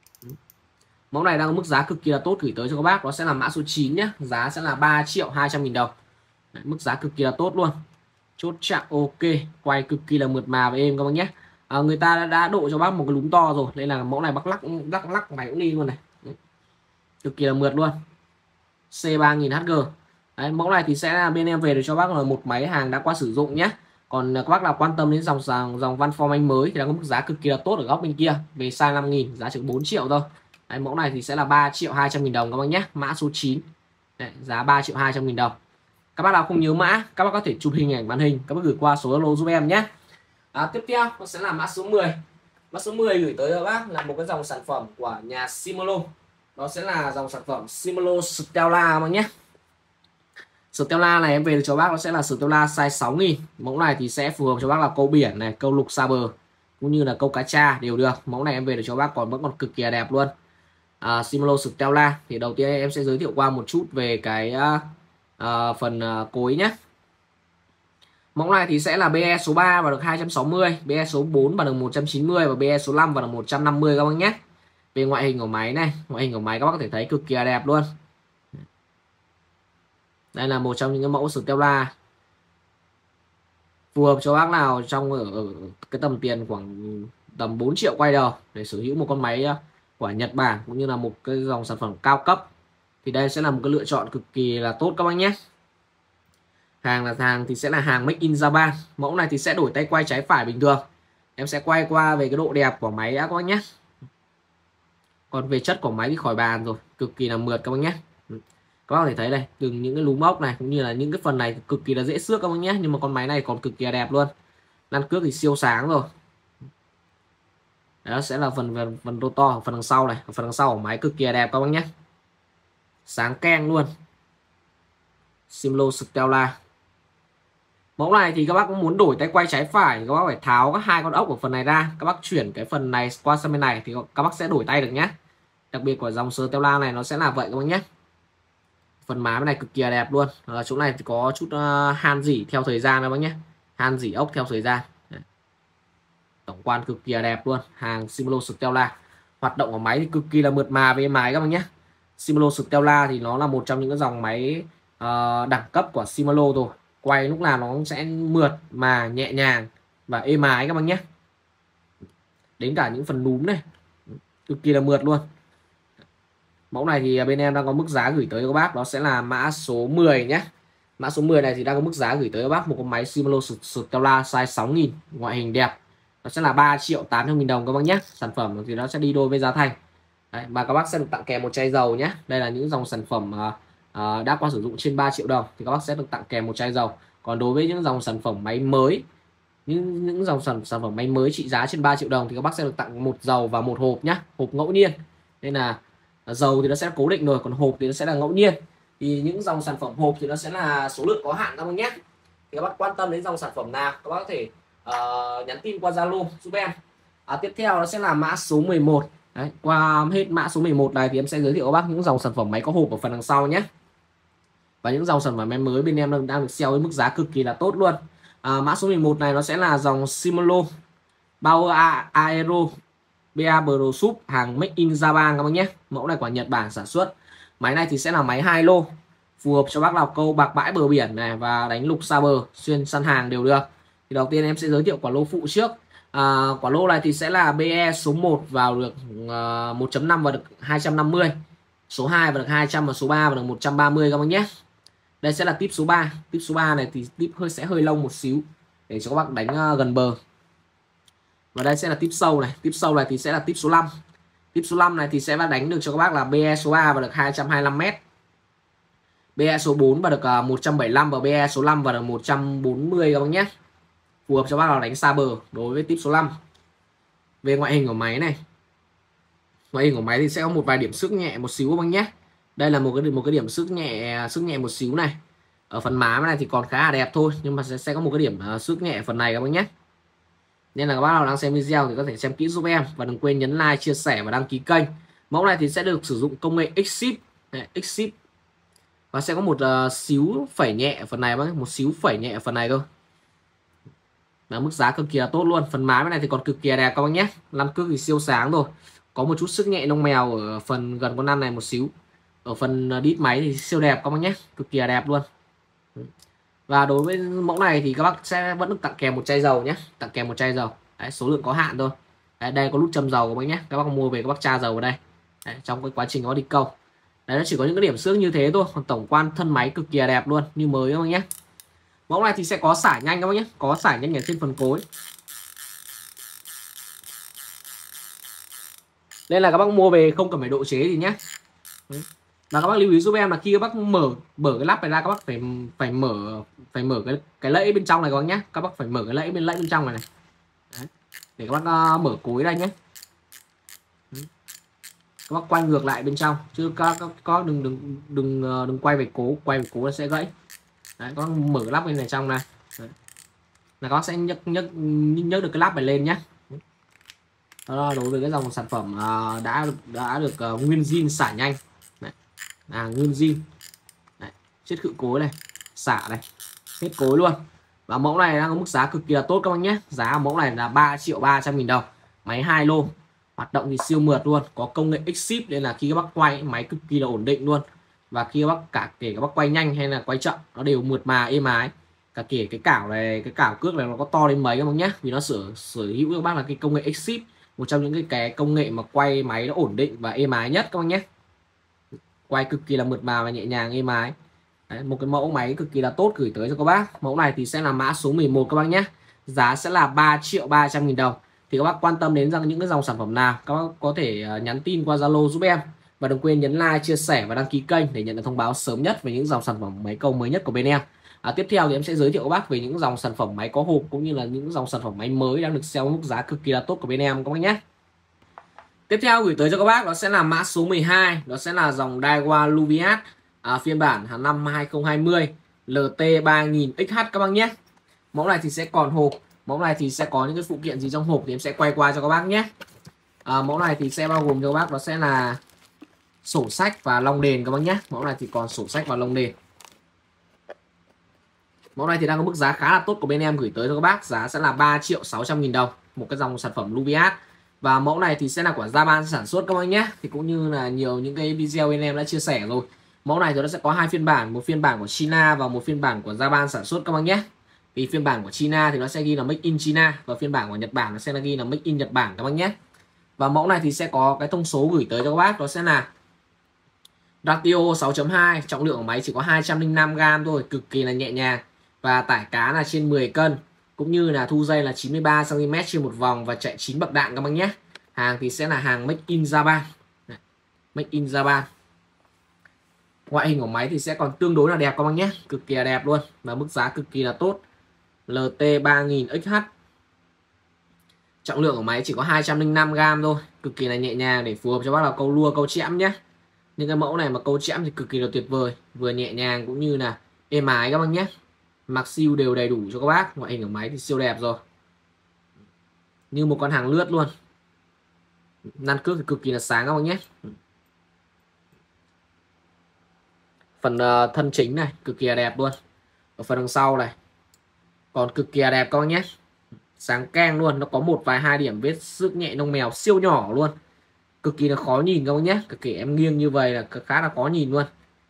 Speaker 1: Mẫu này đang có mức giá cực kỳ là tốt gửi tới cho các bác, nó sẽ là mã số chín nhé, giá sẽ là ba triệu hai trăm nghìn đồng. Đấy, mức giá cực kỳ là tốt luôn. Chốt chạm ok, quay cực kỳ là mượt mà và êm các bác nhé. À, người ta đã, đã độ cho bác một cái lúm to rồi, nên là mẫu này bác lắc lắc lắc máy cũng đi luôn này. Đấy, cực kỳ là mượt luôn. C ba nghìn H G. Đấy, mẫu này thì sẽ là bên em về được cho bác là một máy hàng đã qua sử dụng nhé. Còn các bác nào quan tâm đến dòng dòng, dòng Vanfor anh mới thì đang có mức giá cực kỳ là tốt ở góc bên kia, về size năm nghìn, giá chỉ bốn triệu thôi. Đấy, mẫu này thì sẽ là ba triệu hai trăm nghìn đồng các bác nhé, mã số chín. Đấy, giá ba triệu hai trăm nghìn đồng. Các bác nào không nhớ mã, các bác có thể chụp hình ảnh màn hình, các bác gửi qua số Zalo giúp em nhé. À, tiếp theo nó sẽ là mã số mười. Mã số mười gửi tới các bác là một cái dòng sản phẩm của nhà Shimano. Đó sẽ là dòng sản phẩm Shimano Stella các bác nhé. Stella này em về được cho bác nó sẽ là Stella size sáu nghìn. Mẫu này thì sẽ phù hợp cho bác là câu biển này, câu lục xa bờ cũng như là câu cá tra đều được. Mẫu này em về được cho bác còn vẫn còn cực kỳ đẹp luôn. À, Shimano Stella thì đầu tiên em sẽ giới thiệu qua một chút về cái uh, uh, phần uh, cối nhé. Mẫu này thì sẽ là bê e số ba và được hai trăm sáu mươi, bê e số bốn và được một trăm chín mươi và bê e số năm và được một trăm năm mươi các bác nhé. Về ngoại hình của máy này, ngoại hình của máy các bác có thể thấy cực kỳ đẹp luôn. Đây là một trong những cái mẫu Stella phù hợp cho bác nào trong ở, ở cái tầm tiền khoảng tầm bốn triệu quay đầu để sở hữu một con máy của Nhật Bản cũng như là một cái dòng sản phẩm cao cấp, thì đây sẽ là một cái lựa chọn cực kỳ là tốt các bác nhé. Hàng là hàng thì sẽ là hàng Make in Japan. Mẫu này thì sẽ đổi tay quay trái phải bình thường. Em sẽ quay qua về cái độ đẹp của máy đã các bác nhé. Còn về chất của máy thì khỏi bàn rồi, cực kỳ là mượt các bác nhé. Các bác có thể thấy đây, từng những cái lúm ốc này cũng như là những cái phần này cực kỳ là dễ xước các bác nhé, nhưng mà con máy này còn cực kỳ là đẹp luôn. Lăn cước thì siêu sáng rồi. Đó sẽ là phần phần, phần rotor, phần đằng sau này, phần đằng sau của máy cực kỳ là đẹp các bác nhé. Sáng keng luôn. Shimano Stella. Mẫu này thì các bác cũng muốn đổi tay quay trái phải, các bác phải tháo các hai con ốc ở phần này ra, các bác chuyển cái phần này qua sang bên này thì các bác sẽ đổi tay được nhé. Đặc biệt của dòng Stella này nó sẽ là vậy các bác nhé. Phần má bên này cực kỳ đẹp luôn. Ở chỗ này thì có chút uh, han rỉ theo thời gian các bác nhé, han rỉ ốc theo thời gian. Đấy. Tổng quan cực kỳ đẹp luôn, hàng Shimano Stella. Hoạt động của máy thì cực kỳ là mượt mà với máy các bác nhé. Shimano Stella thì nó là một trong những cái dòng máy uh, đẳng cấp của Shimano rồi. Quay lúc nào nó cũng sẽ mượt mà nhẹ nhàng và êm ái các bác nhé. Đến cả những phần núm này cực kỳ là mượt luôn. Mẫu này thì bên em đang có mức giá gửi tới các bác, đó sẽ là mã số mười nhé. Mã số mười này thì đang có mức giá gửi tới các bác một con máy Shimano Stella size sáu nghìn, ngoại hình đẹp. Nó sẽ là ba triệu tám trăm nghìn đồng các bác nhé. Sản phẩm thì nó sẽ đi đôi với giá thành. Đấy, và các bác sẽ được tặng kèm một chai dầu nhé. Đây là những dòng sản phẩm uh, uh, đã qua sử dụng trên ba triệu đồng thì các bác sẽ được tặng kèm một chai dầu. Còn đối với những dòng sản phẩm máy mới, những những dòng sản sản phẩm máy mới trị giá trên ba triệu đồng thì các bác sẽ được tặng một dầu và một hộp nhé, hộp ngẫu nhiên. Nên là dầu thì nó sẽ cố định rồi, còn hộp thì nó sẽ là ngẫu nhiên. Thì những dòng sản phẩm hộp thì nó sẽ là số lượng có hạn các bác nhé. Thì các bác quan tâm đến dòng sản phẩm nào các bác có thể uh, nhắn tin qua Zalo giúp em. À, tiếp theo nó sẽ là mã số mười một. Đấy, qua hết mã số mười một này thì em sẽ giới thiệu các bác những dòng sản phẩm máy có hộp ở phần đằng sau nhé. Và những dòng sản phẩm máy mới bên em đang, đang được sale với mức giá cực kỳ là tốt luôn. À, mã số mười một này nó sẽ là dòng Shimano Power Aero bê a Pro Sub, hàng Make in Japan các bác nhé. Mẫu này của Nhật Bản sản xuất. Máy này thì sẽ là máy hai lô, phù hợp cho bác nào câu bạc bãi bờ biển này và đánh lục xa bờ, xuyên săn hàng đều được. Thì đầu tiên em sẽ giới thiệu quả lô phụ trước. À, quả lô này thì sẽ là bê e số một vào được uh, một chấm năm và được hai trăm năm mươi. Số hai vào được hai trăm và số ba vào được một trăm ba mươi các bác nhé. Đây sẽ là tip số ba. Tip số ba này thì tip hơi sẽ hơi lông một xíu để cho các bác đánh uh, gần bờ. Và đây sẽ là tip sâu này. Tip sâu này thì sẽ là tip số năm. Tip số năm này thì sẽ đánh được cho các bác là bê e số ba vào được hai trăm hai mươi lăm mét. bê e số bốn vào được uh, một trăm bảy mươi lăm và bê e số năm vào được một trăm bốn mươi các bác nhé. Phù hợp cho bác nào đánh xa bờ đối với tip số năm. Về ngoại hình của máy này. Ngoại hình của máy thì sẽ có một vài điểm xước nhẹ một xíu các bác nhé. Đây là một cái một cái điểm xước nhẹ xước nhẹ một xíu này. Ở phần má này thì còn khá là đẹp thôi, nhưng mà sẽ, sẽ có một cái điểm uh, xước nhẹ phần này các bác nhé. Nên là các bác nào đang xem video thì có thể xem kỹ giúp em và đừng quên nhấn like, chia sẻ và đăng ký kênh. Mẫu này thì sẽ được sử dụng công nghệ X-Ship, X-Ship và sẽ có một uh, xíu phẩy nhẹ ở phần này, một xíu phẩy nhẹ ở phần này thôi. Là mức giá cực kỳ là tốt luôn. Phần má này thì còn cực kỳ đẹp các bác nhé. Lăn cước thì siêu sáng rồi. Có một chút sức nhẹ lông mèo ở phần gần con lăn này một xíu. Ở phần đít máy thì siêu đẹp các bác nhé, cực kỳ đẹp luôn. Và đối với mẫu này thì các bác sẽ vẫn được tặng kèm một chai dầu nhé, tặng kèm một chai dầu. Đấy, số lượng có hạn thôi. Đấy, đây có nút châm dầu các bác nhé. Các bác mua về các bác tra dầu vào đây. Đấy, trong cái quá trình nó đi câu. Đấy, nó chỉ có những cái điểm xước như thế thôi, còn tổng quan thân máy cực kỳ đẹp luôn, như mới các bác nhé. Mẫu này thì sẽ có xả nhanh các bác nhé, có xả nhanh ở trên phần cối. Nên là các bác mua về không cần phải độ chế gì nhé. Và các bác lưu ý giúp em là khi các bác mở mở cái lắp này ra, các bác phải phải mở phải mở cái cái lẫy bên trong này các bác nhé. Các bác phải mở cái lẫy bên lẫy bên trong này này. Đấy. Để các bác uh, mở cối ra nhé. Các bác quay ngược lại bên trong chứ các các, các đừng đừng đừng đừng quay về cố, quay về cố là sẽ gãy. Đấy, các bác mở cái lắp bên này trong này. Đấy. Là các bác sẽ nhấc nhấc nhấc được cái lắp này lên nhé. Đó, đối với cái dòng sản phẩm uh, đã đã được uh, nguyên zin xả nhanh. Đấy. À, nguyên zin. Đấy. Chiết khử cối này, xả này, hết cối luôn. Và mẫu này đang có mức giá cực kỳ là tốt các bác nhé. Giá mẫu này là ba triệu ba trăm nghìn đồng. Máy hai lô. Hoạt động thì siêu mượt luôn, có công nghệ X-Ship nên là khi các bác quay máy cực kỳ là ổn định luôn. Và khi các bác cả kể các bác quay nhanh hay là quay chậm nó đều mượt mà êm ái. Cả kể cái cảo này, cái cảo cước này nó có to đến mấy các bác nhé, vì nó sở sở hữu các bác là cái công nghệ X-Ship, một trong những cái, cái công nghệ mà quay máy nó ổn định và êm ái nhất các bác nhé. Quay cực kỳ là mượt mà và nhẹ nhàng êm ái. Đấy, một cái mẫu máy cực kỳ là tốt gửi tới cho các bác. Mẫu này thì sẽ là mã số mười một các bác nhé. Giá sẽ là ba triệu ba trăm nghìn đồng. Thì các bác quan tâm đến rằng những cái dòng sản phẩm nào, các bác có thể nhắn tin qua Zalo giúp em. Và đừng quên nhấn like, chia sẻ và đăng ký kênh để nhận được thông báo sớm nhất về những dòng sản phẩm máy câu mới nhất của bên em. À, tiếp theo thì em sẽ giới thiệu các bác về những dòng sản phẩm máy có hộp cũng như là những dòng sản phẩm máy mới đang được sale mức giá cực kỳ là tốt của bên em các bác nhé. Tiếp theo gửi tới cho các bác đó sẽ là mã số mười hai, đó sẽ là dòng Daiwa Luvias à, phiên bản năm hai không hai không L T ba nghìn X H các bác nhé. Mẫu này thì sẽ còn hộp. Mẫu này thì sẽ có những cái phụ kiện gì trong hộp thì em sẽ quay qua cho các bác nhé. À, mẫu này thì sẽ bao gồm cho các bác đó sẽ là sổ sách và lông đền các bác nhé. Mẫu này thì còn sổ sách và lông đền. Mẫu này thì đang có mức giá khá là tốt của bên em gửi tới cho các bác. Giá sẽ là ba triệu sáu trăm nghìn đồng. Một cái dòng sản phẩm Luvias. Và mẫu này thì sẽ là của Japan sản xuất các bác nhé. Thì cũng như là nhiều những cái video bên em đã chia sẻ rồi. Mẫu này thì nó sẽ có hai phiên bản, một phiên bản của China và một phiên bản của Japan sản xuất các bác nhé. Thì phiên bản của China thì nó sẽ ghi là Make in China và phiên bản của Nhật Bản nó sẽ là ghi là Make in Nhật Bản các bác nhé. Và mẫu này thì sẽ có cái thông số gửi tới cho các bác, đó sẽ là ratio sáu chấm hai, trọng lượng của máy chỉ có hai trăm linh năm gam thôi, cực kỳ là nhẹ nhàng và tải cá là trên mười cân, cũng như là thu dây là chín mươi ba xăng ti mét trên một vòng và chạy chín bậc đạn các bác nhé. Hàng thì sẽ là hàng Make in Japan. Make in Japan. Ngoại hình của máy thì sẽ còn tương đối là đẹp các bác nhé, cực kỳ là đẹp luôn và mức giá cực kỳ là tốt. L T ba nghìn X H. Trọng lượng của máy chỉ có hai trăm linh năm gam thôi, cực kỳ là nhẹ nhàng để phù hợp cho bác là câu lua, câu chẽm nhé. Những cái mẫu này mà câu chẽm thì cực kỳ là tuyệt vời, vừa nhẹ nhàng cũng như là êm ái các bác nhé. Mặc siêu đều đầy đủ cho các bác. Ngoại hình của máy thì siêu đẹp rồi, như một con hàng lướt luôn. Lăn cước thì cực kỳ là sáng các bác nhé. Phần uh, thân chính này cực kỳ là đẹp luôn. Ở phần đằng sau này còn cực kỳ là đẹp các bác nhé, sáng keng luôn. Nó có một vài hai điểm vết xước nhẹ lông mèo siêu nhỏ luôn, cực kỳ là khó nhìn các bác nhé. Cực kỳ em nghiêng như vậy là khá là khó nhìn luôn.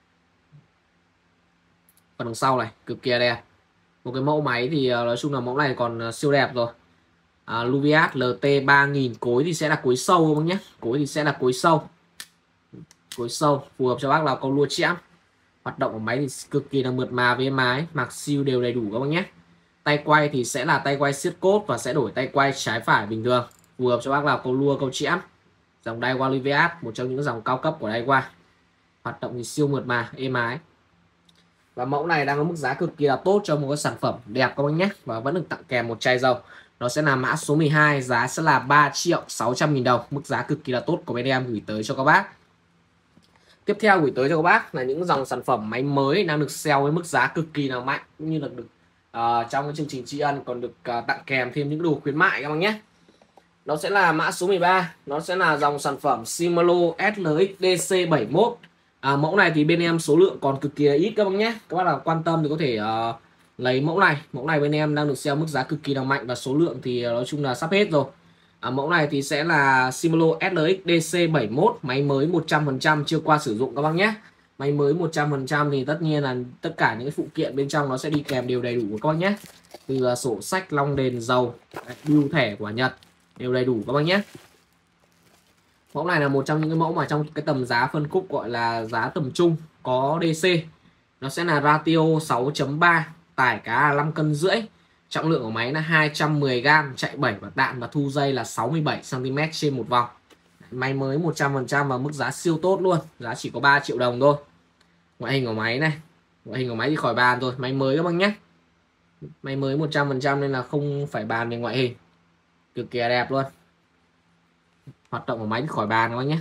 Speaker 1: Phần đằng sau này cực kỳ là đẹp. Một cái mẫu máy thì uh, nói chung là mẫu này còn uh, siêu đẹp rồi. uh, Luvias L T ba nghìn, cối thì sẽ là cối sâu các bác nhé. Cối thì sẽ là cối sâu. cối sâu, phù hợp cho bác nào câu lua chẽm. Hoạt động của máy thì cực kỳ là mượt mà với máy, mạc siêu đều đầy đủ các bác nhé. Tay quay thì sẽ là tay quay siết cốt và sẽ đổi tay quay trái phải bình thường, phù hợp cho bác nào câu lua câu chẽm. Dòng Daiwa Liviat, một trong những dòng cao cấp của Daiwa. Hoạt động thì siêu mượt mà, êm ái. Và mẫu này đang có mức giá cực kỳ là tốt cho một cái sản phẩm đẹp các bác nhé. Và vẫn được tặng kèm một chai dầu. Nó sẽ là mã số mười hai, giá sẽ là ba triệu sáu trăm nghìn đồng. Mức giá cực kỳ là tốt của bên em gửi tới cho các bác. Tiếp theo gửi tới cho các bác là những dòng sản phẩm máy mới đang được sale với mức giá cực kỳ là mạnh, cũng như là được uh, trong cái chương trình tri ân còn được uh, tặng kèm thêm những đồ khuyến mại các bác nhé. Nó sẽ là mã số mười ba, nó sẽ là dòng sản phẩm Shimano S L X D C bảy mốt. À, mẫu này thì bên em số lượng còn cực kỳ ít các bác nhé. Các bác nào quan tâm thì có thể uh, lấy mẫu này. Mẫu này bên em đang được sale mức giá cực kỳ là mạnh và số lượng thì nói chung là sắp hết rồi. À, mẫu này thì sẽ là Shimano S L X D C bảy mốt, máy mới một trăm phần trăm chưa qua sử dụng các bác nhé. Máy mới một trăm phần trăm thì tất nhiên là tất cả những phụ kiện bên trong nó sẽ đi kèm đều đầy đủ của các bác nhé. Từ uh, sổ sách, long đèn, dầu, bưu thẻ của Nhật đều đầy đủ các bác nhé. Mẫu này là một trong những cái mẫu mà trong cái tầm giá phân khúc gọi là giá tầm trung, có D C. Nó sẽ là ratio sáu chấm ba, tải cá là năm cân rưỡi, trọng lượng của máy là hai trăm mười gam, chạy bảy bạc đạn và thu dây là sáu mươi bảy xăng ti mét trên một vòng. Máy mới một trăm phần trăm và mức giá siêu tốt luôn, giá chỉ có ba triệu đồng thôi. Ngoại hình của máy này, ngoại hình của máy thì khỏi bàn rồi, máy mới các bác nhé. Máy mới một trăm phần trăm nên là không phải bàn về ngoại hình, cực kỳ đẹp luôn. Hoạt động của máy thì khỏi bàn các bác nhé.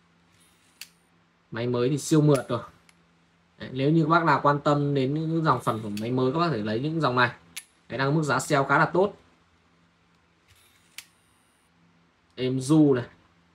Speaker 1: Máy mới thì siêu mượt rồi. Đấy, nếu như các bác nào quan tâm đến những dòng sản phẩm máy mới, các bác có thể lấy những dòng này. Đấy, đang mức giá sale khá là tốt. Êm du này,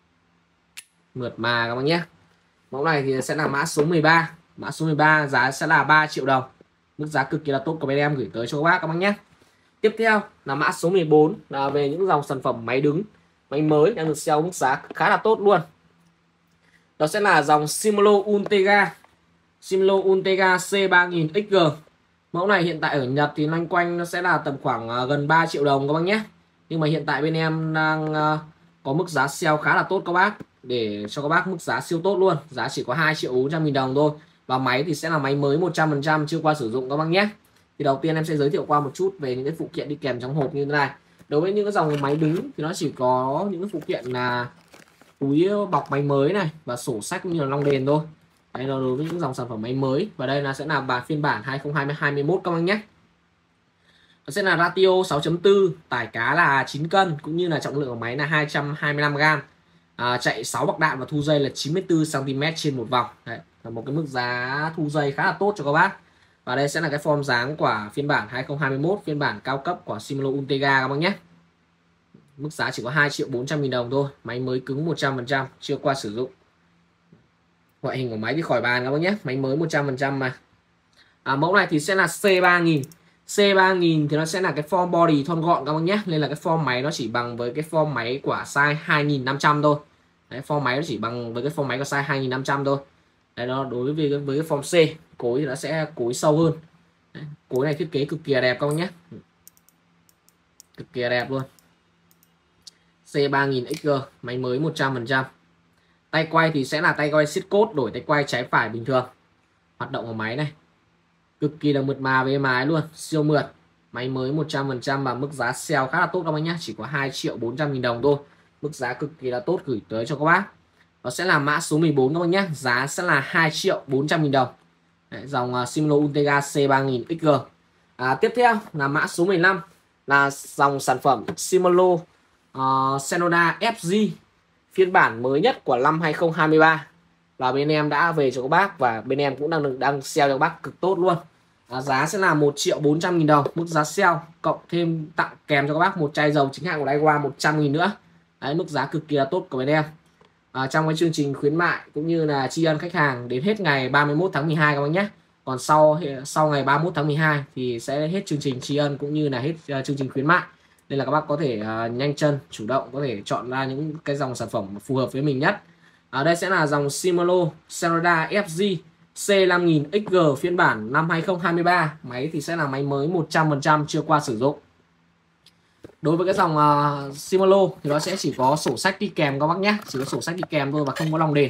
Speaker 1: mượt mà các bác nhé. Mẫu này thì sẽ là mã số mười ba. Mã số mười ba giá sẽ là ba triệu đồng. Mức giá cực kỳ là tốt của bên em gửi tới cho các bác các bác nhé. Tiếp theo là mã số mười bốn, là về những dòng sản phẩm máy đứng, máy mới đang được sale mức giá khá là tốt luôn. Đó sẽ là dòng Shimano Ultegra. Shimano Ultegra C ba nghìn X G. Mẫu này hiện tại ở Nhật thì loanh quanh nó sẽ là tầm khoảng gần ba triệu đồng các bác nhé. Nhưng mà hiện tại bên em đang có mức giá sale khá là tốt các bác, để cho các bác mức giá siêu tốt luôn. Giá chỉ có hai triệu bốn trăm nghìn đồng thôi. Và máy thì sẽ là máy mới một trăm phần trăm chưa qua sử dụng các bác nhé. Thì đầu tiên em sẽ giới thiệu qua một chút về những cái phụ kiện đi kèm trong hộp như thế này. Đối với những cái dòng máy đứng thì nó chỉ có những cái phụ kiện là túi bọc máy mới này và sổ sách cũng như là long đèn thôi. Đây là đối với những dòng sản phẩm máy mới. Và đây là sẽ là bản phiên bản hai không hai mốt các bác nhé. Nó sẽ là ratio sáu chấm bốn, tải cá là chín cân, cũng như là trọng lượng của máy là hai trăm hai mươi lăm gam, à, chạy sáu bạc đạn và thu dây là chín mươi tư xăng ti mét trên một vòng. Đấy là một cái mức giá thu dây khá là tốt cho các bác. Và đây sẽ là cái form dáng của phiên bản hai không hai mốt, phiên bản cao cấp của Shimano Ultegra các bác nhé. Mức giá chỉ có hai triệu bốn trăm nghìn đồng thôi. Máy mới cứng một trăm phần trăm chưa qua sử dụng. Ngoại hình của máy thì khỏi bàn các bác nhé. Máy mới một trăm phần trăm mà. À, mẫu này thì sẽ là C ba nghìn. C ba nghìn thì nó sẽ là cái form body thon gọn các bác nhé. Nên là cái form máy nó chỉ bằng với cái form máy của size hai nghìn năm trăm thôi. Đấy, form máy nó chỉ bằng với cái form máy của size hai nghìn năm trăm thôi. Đấy, nó đối với với cái form C, cối thì nó sẽ cối sâu hơn. Đấy, cối này thiết kế cực kỳ đẹp các bác nhé. Cực kỳ đẹp luôn. C ba nghìn X G, máy mới một trăm phần trăm. Tay quay thì sẽ là tay quay siết cốt, đổi tay quay trái phải bình thường. Hoạt động của máy này cực kỳ là mượt mà với máy luôn, siêu mượt. Máy mới một trăm phần trăm và mức giá sale khá là tốt các bác nhé, chỉ có hai triệu bốn trăm nghìn đồng thôi. Mức giá cực kỳ là tốt gửi tới cho các bác. Nó sẽ là mã số mười bốn các bác nhé, giá sẽ là hai triệu bốn trăm nghìn đồng. Đấy, dòng uh, Shimano Ultegra C ba nghìn X G. À, tiếp theo là mã số mười lăm, là dòng sản phẩm Shimano uh, Xenoda F G, phiên bản mới nhất của năm hai không hai ba. Và bên em đã về cho các bác và bên em cũng đang đang sale cho các bác cực tốt luôn. À, giá sẽ là một triệu bốn trăm nghìn đồng, mức giá sale, cộng thêm tặng kèm cho các bác một chai dầu chính hãng của Daiwa một trăm nghìn nữa. Đấy, mức giá cực kỳ là tốt của bên em. À, trong cái chương trình khuyến mại cũng như là tri ân khách hàng đến hết ngày ba mươi mốt tháng mười hai các bác nhé. Còn sau sau ngày ba mươi mốt tháng mười hai thì sẽ hết chương trình tri ân cũng như là hết uh, chương trình khuyến mại. Nên là các bác có thể uh, nhanh chân, chủ động có thể chọn ra những cái dòng sản phẩm phù hợp với mình nhất. Ở đây sẽ là dòng Shimano Xenoda F G C năm nghìn X G phiên bản năm hai không hai ba. Máy thì sẽ là máy mới một trăm phần trăm chưa qua sử dụng. Đối với cái dòng uh, Shimano thì nó sẽ chỉ có sổ sách đi kèm các bác nhé, chỉ có sổ sách đi kèm thôi và không có lồng đèn.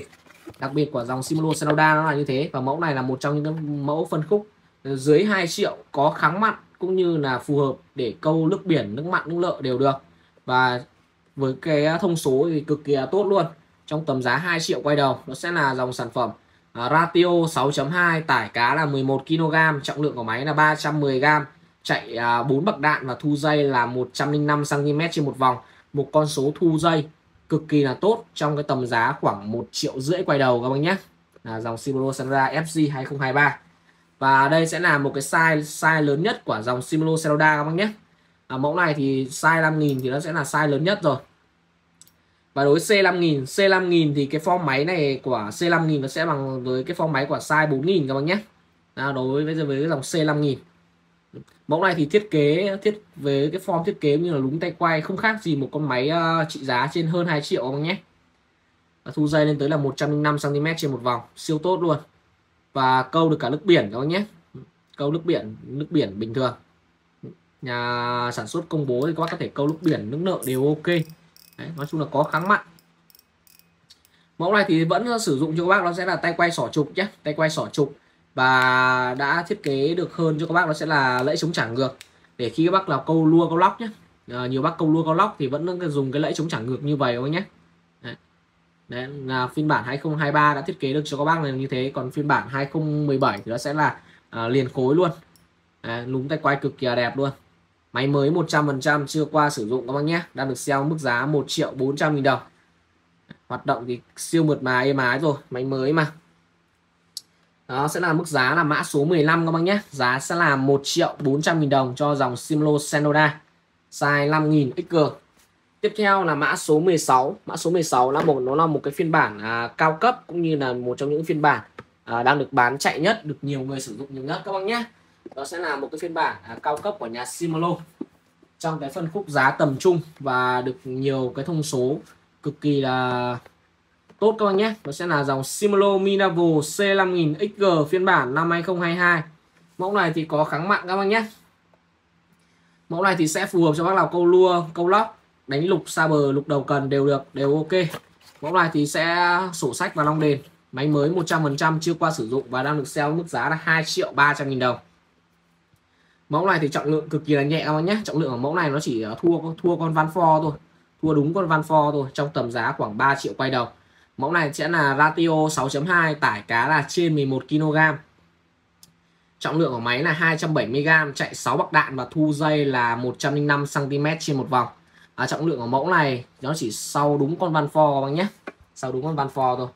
Speaker 1: Đặc biệt của dòng Shimano Shinoda nó là như thế. Và mẫu này là một trong những cái mẫu phân khúc dưới hai triệu, có kháng mặn cũng như là phù hợp để câu nước biển, nước mặn, nước lợ đều được. Và với cái thông số thì cực kỳ là tốt luôn. Trong tầm giá hai triệu quay đầu, nó sẽ là dòng sản phẩm uh, ratio sáu chấm hai, tải cá là mười một ki lô gam, trọng lượng của máy là ba trăm mười gam, chạy uh, bốn bậc đạn và thu dây là một trăm lẻ năm xăng ti mét trên một vòng. Một con số thu dây cực kỳ là tốt trong cái tầm giá khoảng một triệu rưỡi quay đầu các bác nhé. Là dòng Shimano Shinoda ép giê hai không hai ba. Và đây sẽ là một cái size size lớn nhất của dòng Shimano Shinoda các bác nhé. À, mẫu này thì size năm nghìn thì nó sẽ là size lớn nhất rồi. Và đối với C năm nghìn, C năm nghìn thì cái form máy này của C năm nghìn nó sẽ bằng với cái form máy của size bốn nghìn các bác nhé. À, đối với với cái dòng C năm nghìn. Mẫu này thì thiết kế thiết về cái form thiết kế như là lúng tay quay, không khác gì một con máy uh, trị giá trên hơn hai triệu các bác nhé. Và thu dây lên tới là một trăm lẻ năm xăng ti mét trên một vòng, siêu tốt luôn. Và câu được cả nước biển các bác nhé. Câu nước biển, nước biển bình thường. Nhà sản xuất công bố thì các bác có thể câu nước biển, nước nợ đều ok. Đấy, nói chung là có kháng mặn. Mẫu này thì vẫn sử dụng cho các bác nó sẽ là tay quay xỏ trục nhé, tay quay xỏ trục. Và đã thiết kế được hơn cho các bác nó sẽ là lẫy chống trả ngược, để khi các bác là câu lua câu lóc nhé. À, nhiều bác câu lua câu lóc thì vẫn dùng cái lẫy chống trả ngược như vậy các bác nhé. Đấy. Đấy là phiên bản hai không hai ba đã thiết kế được cho các bác là như thế. Còn phiên bản hai không một bảy thì nó sẽ là à, liền khối luôn. Đấy, lúng tay quay cực kỳ đẹp luôn. Máy mới một trăm phần trăm chưa qua sử dụng các bác nhé. Đang được sale mức giá một triệu bốn trăm nghìn đồng. Hoạt động thì siêu mượt mà êm ái rồi, máy mới mà. Đó sẽ là mức giá là mã số mười lăm các bác nhé. Giá sẽ là một triệu bốn trăm nghìn đồng cho dòng Shimano Shinoda size năm nghìn X G. Tiếp theo là mã số mười sáu. Mã số mười sáu là một nó là một cái phiên bản à, cao cấp, cũng như là một trong những phiên bản à, đang được bán chạy nhất, được nhiều người sử dụng nhiều nhất các bác nhé. Đó sẽ là một cái phiên bản à, cao cấp của nhà Shimano trong cái phân khúc giá tầm trung và được nhiều cái thông số cực kỳ là tốt các bác nhé. Nó sẽ là dòng Shimano Minavo C năm nghìn X G phiên bản năm hai không hai hai. Mẫu này thì có kháng mặn các bác nhé. Mẫu này thì sẽ phù hợp cho bác nào câu lua, câu lóc, đánh lục xa bờ, lục đầu cần đều được, đều ok. Mẫu này thì sẽ sổ sách và long đền. Máy mới một trăm phần trăm chưa qua sử dụng và đang được sale mức giá là hai triệu ba trăm nghìn đồng. Mẫu này thì trọng lượng cực kỳ là nhẹ các bác nhé. Trọng lượng của mẫu này nó chỉ thua thua con Van For thôi. Thua đúng con Van For thôi, trong tầm giá khoảng ba triệu quay đầu. Mẫu này sẽ là ratio sáu chấm hai, tải cá là trên mười một ki lô gam. Trọng lượng của máy là hai trăm bảy mươi gam, chạy sáu bậc đạn và thu dây là một trăm lẻ năm xăng ti mét trên một vòng. À, trọng lượng của mẫu này nó chỉ sau đúng con Van For các bác nhé. Sau đúng con Van For thôi.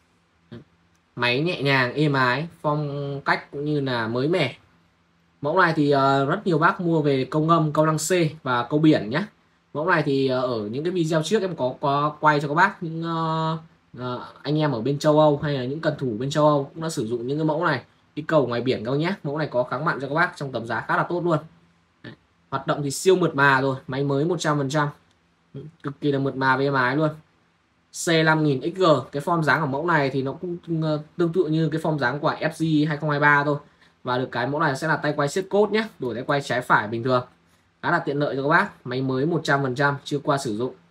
Speaker 1: Máy nhẹ nhàng, êm ái, phong cách cũng như là mới mẻ. Mẫu này thì uh, rất nhiều bác mua về câu ngâm, câu lăng C và câu biển nhé. Mẫu này thì uh, ở những cái video trước em có, có quay cho các bác những uh, uh, anh em ở bên châu Âu hay là những cần thủ bên châu Âu cũng đã sử dụng những cái mẫu này đi cầu ngoài biển các bác nhé. Mẫu này có kháng mặn cho các bác trong tầm giá khá là tốt luôn. Đấy. Hoạt động thì siêu mượt mà rồi, máy mới một trăm phần trăm, cực kỳ là mượt mà với máy luôn. C năm nghìn X G, cái form dáng của mẫu này thì nó cũng uh, tương tự như cái form dáng của ép giê hai không hai ba thôi. Và được cái mẫu này sẽ là tay quay siết cốt nhé, đổi tay quay trái phải bình thường, khá là tiện lợi cho các bác. Máy mới một trăm phần trăm chưa qua sử dụng.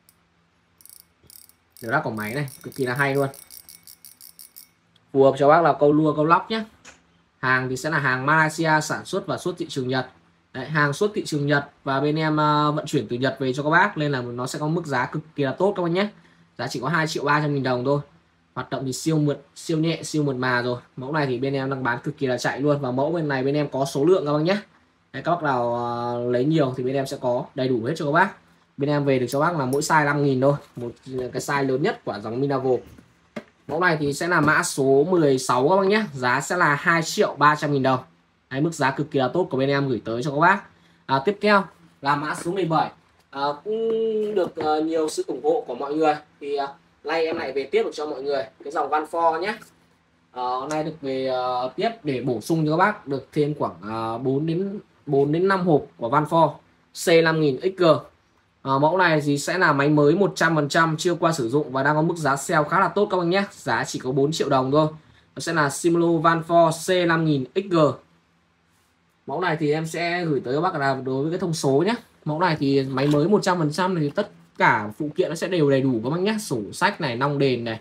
Speaker 1: Điều đắc của máy này cực kỳ là hay luôn, phù hợp cho bác là câu lua câu lóc nhé. Hàng thì sẽ là hàng Malaysia sản xuất và xuất thị trường Nhật. Đấy, hàng xuất thị trường Nhật và bên em uh, vận chuyển từ Nhật về cho các bác, nên là nó sẽ có mức giá cực kỳ là tốt các bác nhé. Giá chỉ có hai triệu ba trăm nghìn đồng thôi. Hoạt động thì siêu mượt, siêu nhẹ, siêu mượt mà rồi. Mẫu này thì bên em đang bán cực kỳ là chạy luôn. Và mẫu bên này bên em có số lượng các bác nhé. Đấy, các bác nào uh, lấy nhiều thì bên em sẽ có đầy đủ hết cho các bác. Bên em về được cho bác là mỗi size năm nghìn thôi. Một cái size lớn nhất của dòng Minavo. Mẫu này thì sẽ là mã số mười sáu các bác nhé. Giá sẽ là hai triệu ba trăm nghìn đồng. Đấy, mức giá cực kỳ là tốt của bên em gửi tới cho các bác. À, tiếp theo là mã số mười bảy. À, cũng được uh, nhiều sự ủng hộ của mọi người. Thì uh, nay em lại về tiếp được cho mọi người cái dòng Van For nhé. À, hôm nay được về uh, tiếp để bổ sung cho các bác được thêm khoảng uh, bốn đến năm hộp của Van For C năm nghìn X G. À, mẫu này thì sẽ là máy mới một trăm phần trăm chưa qua sử dụng và đang có mức giá sale khá là tốt các bác nhé. Giá chỉ có bốn triệu đồng thôi. Nó sẽ là Shimano Van For C năm nghìn X G. Mẫu này thì em sẽ gửi tới các bác là đối với cái thông số nhé. Mẫu này thì máy mới một trăm phần trăm thì tất cả phụ kiện nó sẽ đều đầy đủ các bác nhé. Sổ sách này, nong đền này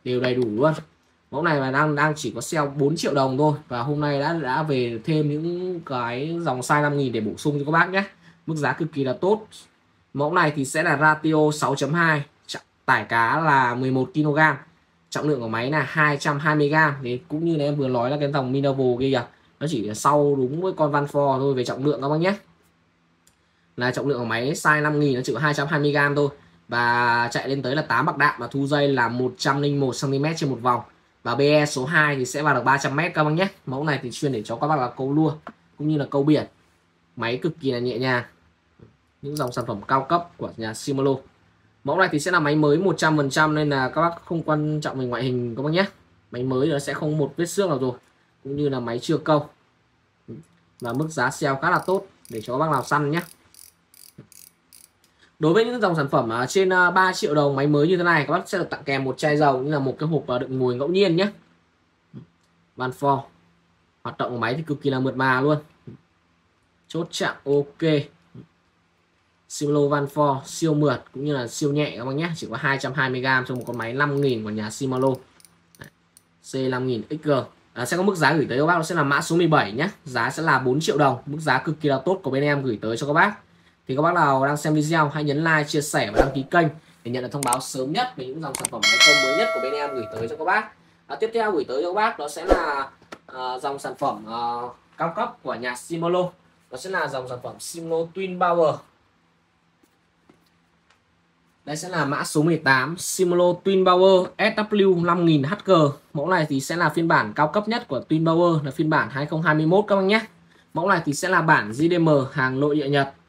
Speaker 1: đều đầy đủ luôn. Mẫu này là đang đang chỉ có sale bốn triệu đồng thôi, và hôm nay đã đã về thêm những cái dòng size năm nghìn để bổ sung cho các bác nhé. Mức giá cực kỳ là tốt. Mẫu này thì sẽ là ratio sáu chấm hai, tải cá là mười một ki lô gam, trọng lượng của máy là hai trăm hai mươi gam. Thì cũng như là em vừa nói là cái dòng Minerval kia kìa, nó chỉ sau đúng với con Vanfor thôi về trọng lượng các bác nhé. Là trọng lượng của máy size năm nghìn nó chỉ có hai trăm hai mươi gam thôi, và chạy lên tới là tám bạc đạn, và thu dây là một trăm lẻ một xăng ti mét trên một vòng, và bê e số hai thì sẽ vào được ba trăm mét các bác nhé. Mẫu này thì chuyên để cho các bác là câu lua cũng như là câu biển. Máy cực kỳ là nhẹ nhàng, những dòng sản phẩm cao cấp của nhà Shimano. Mẫu này thì sẽ là máy mới một trăm phần trăm, nên là các bác không quan trọng về ngoại hình các bác nhé. Máy mới nó sẽ không một vết xước nào rồi, cũng như là máy chưa câu, và mức giá sale khá là tốt để cho các bác nào săn nhé. Đối với những dòng sản phẩm trên ba triệu đồng máy mới như thế này, các bác sẽ được tặng kèm một chai dầu, như là một cái hộp đựng mùi ngẫu nhiên nhé. Vanfor, hoạt động của máy thì cực kỳ là mượt mà luôn, chốt chạm ok. Shimano Vanfor siêu mượt cũng như là siêu nhẹ các bác nhé, chỉ có hai trăm hai mươi gam cho một con máy năm nghìn của nhà Shimano C năm nghìn ích giê. À, sẽ có mức giá gửi tới các bác, nó sẽ là mã số mười bảy nhé, giá sẽ là bốn triệu đồng, mức giá cực kỳ là tốt của bên em gửi tới cho các bác. Thì các bác nào đang xem video hãy nhấn like, chia sẻ và đăng ký kênh để nhận được thông báo sớm nhất về những dòng sản phẩm máy công mới nhất của bên em gửi tới cho các bác. À, tiếp theo gửi tới cho các bác đó sẽ là à, dòng sản phẩm à, cao cấp của nhà Shimano, đó sẽ là dòng sản phẩm Shimano Twin Power. Đây sẽ là mã số mười tám, Shimano Twin Power S W năm nghìn H G. Mẫu này thì sẽ là phiên bản cao cấp nhất của Twin Power, là phiên bản hai không hai mốt các bác nhé. Mẫu này thì sẽ là bản G D M hàng nội địa Nhật,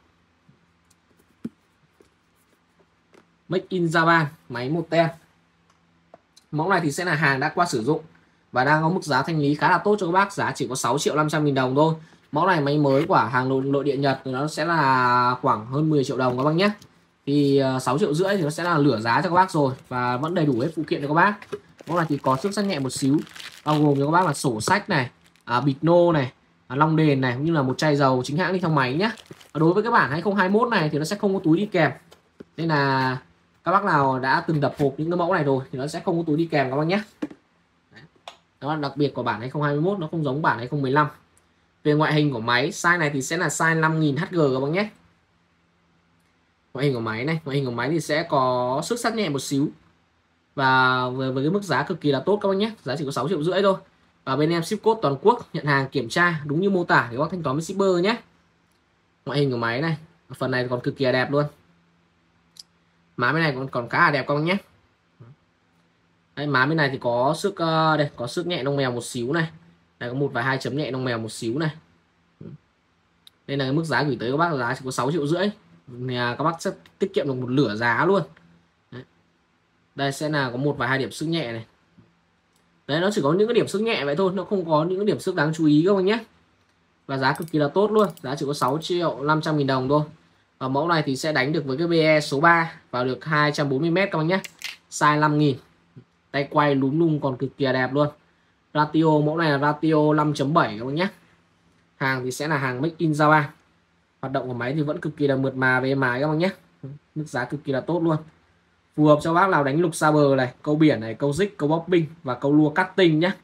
Speaker 1: Make in Japan, máy một tem. Mẫu này thì sẽ là hàng đã qua sử dụng và đang có mức giá thanh lý khá là tốt cho các bác, giá chỉ có sáu triệu năm trăm nghìn đồng thôi. Mẫu này máy mới của hàng nội, nội địa Nhật thì nó sẽ là khoảng hơn mười triệu đồng các bác nhé. Thì sáu triệu rưỡi thì nó sẽ là lửa giá cho các bác rồi, và vẫn đầy đủ hết phụ kiện cho các bác. Mẫu này thì có xước sắc nhẹ một xíu, bao gồm cho các bác là sổ sách này, à, bịt nô này, à, long đền này, cũng như là một chai dầu chính hãng đi theo máy nhé. Đối với các bản hai không hai mốt này thì nó sẽ không có túi đi kèm, nên là các bác nào đã từng đập hộp những cái mẫu này rồi thì nó sẽ không có túi đi kèm các bác nhé. Đó là đặc biệt của bản hai không hai mốt, nó không giống bản hai không một lăm. Về ngoại hình của máy, size này thì sẽ là size năm nghìn H G các bác nhé. Ngoại hình của máy này, ngoại hình của máy thì sẽ có xước sắc nhẹ một xíu, và với, với cái mức giá cực kỳ là tốt các bác nhé, giá chỉ có sáu triệu rưỡi thôi. Và bên em ship code toàn quốc, nhận hàng kiểm tra đúng như mô tả thì các bác thanh toán với shipper nhé. Ngoại hình của máy này, phần này còn cực kỳ đẹp luôn, má bên này còn còn khá là đẹp các bác nhé. Đây, má bên này thì có xước uh, đây có xước nhẹ lông mèo một xíu này, đây có một vài hai chấm nhẹ lông mèo một xíu này. Đây là cái mức giá gửi tới các bác, giá chỉ có sáu triệu rưỡi, nhà các bác sẽ tiết kiệm được một lửa giá luôn. Đấy. Đây sẽ là có một vài hai điểm xước nhẹ này. Đấy, nó chỉ có những cái điểm xước nhẹ vậy thôi, nó không có những cái điểm xước đáng chú ý các bác nhé. Và giá cực kỳ là tốt luôn, giá chỉ có sáu triệu năm trăm nghìn đồng thôi. Và mẫu này thì sẽ đánh được với cái bê e số ba, vào được hai trăm bốn mươi mét các bác nhé. Size năm nghìn. Tay quay lúm lung còn cực kỳ đẹp luôn. Ratio mẫu này là ratio năm chấm bảy các bác nhé. Hàng thì sẽ là hàng Make in Japan. Hoạt động của máy thì vẫn cực kỳ là mượt mà về máy các bác nhé. Mức giá cực kỳ là tốt luôn. Phù hợp cho bác nào đánh lục xa bờ này, câu biển này, câu dích, câu bobbing và câu lua cutting nhé.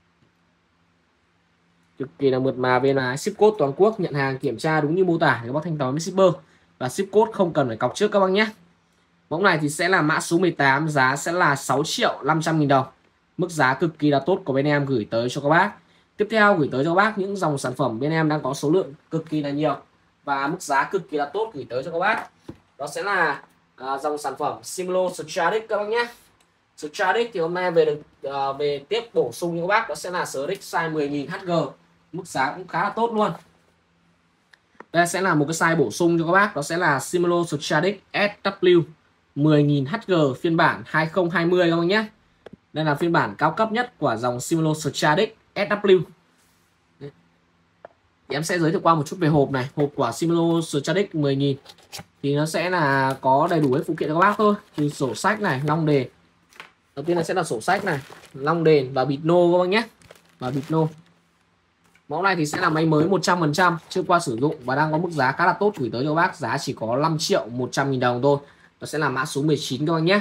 Speaker 1: Cực kỳ là mượt mà bên máy. Ship code toàn quốc, nhận hàng kiểm tra đúng như mô tả thì các bác thanh toán với shipper, và ship code không cần phải cọc trước các bác nhé. Mẫu này thì sẽ là mã số mười tám, giá sẽ là sáu triệu năm trăm nghìn đồng. Mức giá cực kỳ là tốt của bên em gửi tới cho các bác. Tiếp theo gửi tới cho các bác những dòng sản phẩm bên em đang có số lượng cực kỳ là nhiều và mức giá cực kỳ là tốt gửi tới cho các bác. Đó sẽ là à, dòng sản phẩm Shimano Stradic các bác nhé. Stradic thì hôm nay về được à, về tiếp bổ sung cho các bác, đó sẽ là Stradic size mười nghìn H G. Mức giá cũng khá là tốt luôn. Đây sẽ là một cái size bổ sung cho các bác, đó sẽ là Shimano Stradic S W mười nghìn H G phiên bản hai không hai không các bác nhé. Đây là phiên bản cao cấp nhất của dòng Shimano Stradic S W. Đấy. Thì em sẽ giới thiệu qua một chút về hộp này. Hộp của Shimano Stradic mười nghìn thì nó sẽ là có đầy đủ hết phụ kiện cho các bác thôi, từ sổ sách này, long đề. Đầu tiên là sẽ là sổ sách này, long đền và bịt nô các bác nhé. Và bịt nô. Mẫu này thì sẽ là máy mới một trăm phần trăm, chưa qua sử dụng và đang có mức giá khá là tốt gửi tới cho các bác, giá chỉ có năm triệu một trăm nghìn đồng thôi. Nó sẽ là mã số mười chín các bác nhé.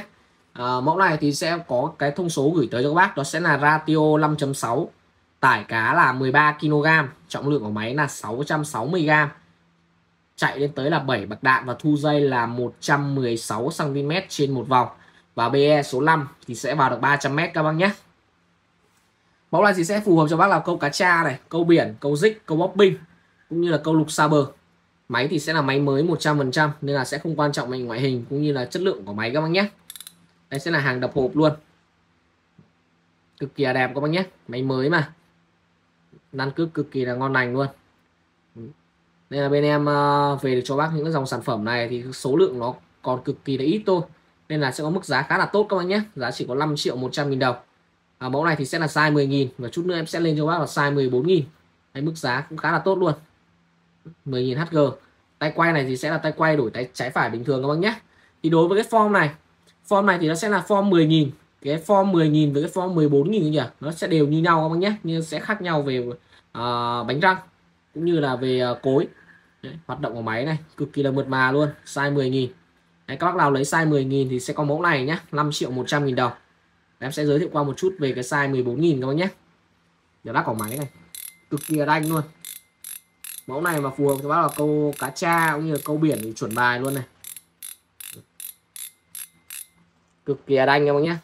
Speaker 1: À, mẫu này thì sẽ có cái thông số gửi tới cho các bác, đó sẽ là ratio năm chấm sáu, tải cá là mười ba ki lô gam, trọng lượng của máy là sáu trăm sáu mươi gam, chạy lên tới là bảy bạc đạn và thu dây là một trăm mười sáu xăng ti mét trên một vòng, và bê e số năm thì sẽ vào được ba trăm mét các bác nhé. Mẫu này thì sẽ phù hợp cho bác là câu cá tra này, câu biển, câu dích, câu bobbing cũng như là câu lục xa bờ. Máy thì sẽ là máy mới một trăm phần trăm nên là sẽ không quan trọng về ngoại hình cũng như là chất lượng của máy các bác nhé. Đây sẽ là hàng đập hộp luôn, cực kỳ là đẹp các bác nhé, máy mới mà lăn cước cực kỳ là ngon lành luôn. Nên là bên em về được cho bác những cái dòng sản phẩm này thì số lượng nó còn cực kỳ là ít thôi, nên là sẽ có mức giá khá là tốt các bác nhé, giá chỉ có năm triệu một trăm nghìn đồng. À, mẫu này thì sẽ là size mười nghìn và chút nữa em sẽ lên cho bác là size mười bốn nghìn. Đấy, mức giá cũng khá là tốt luôn, mười nghìn H G. Tay quay này thì sẽ là tay quay đổi tay trái phải bình thường các bác nhé. Thì đối với cái form này, form này thì nó sẽ là form mười nghìn. Cái form mười nghìn với cái form mười bốn nghìn nhỉ, nó sẽ đều như nhau các bác nhé, nhưng sẽ khác nhau về uh, bánh răng cũng như là về uh, cối. Đấy, hoạt động của máy này cực kỳ là mượt mà luôn, size mười nghìn. Đấy, các bác nào lấy size mười nghìn thì sẽ có mẫu này nhé, năm triệu một trăm nghìn đồng. Em sẽ giới thiệu qua một chút về cái size mười bốn nghìn các bác nhé. Điều đắt của máy này cực kỳ là đanh luôn. Mẫu này mà phù hợp cho bác là câu cá tra cũng như là câu biển thì chuẩn bài luôn này, cực kỳ là đanh các bác nhé.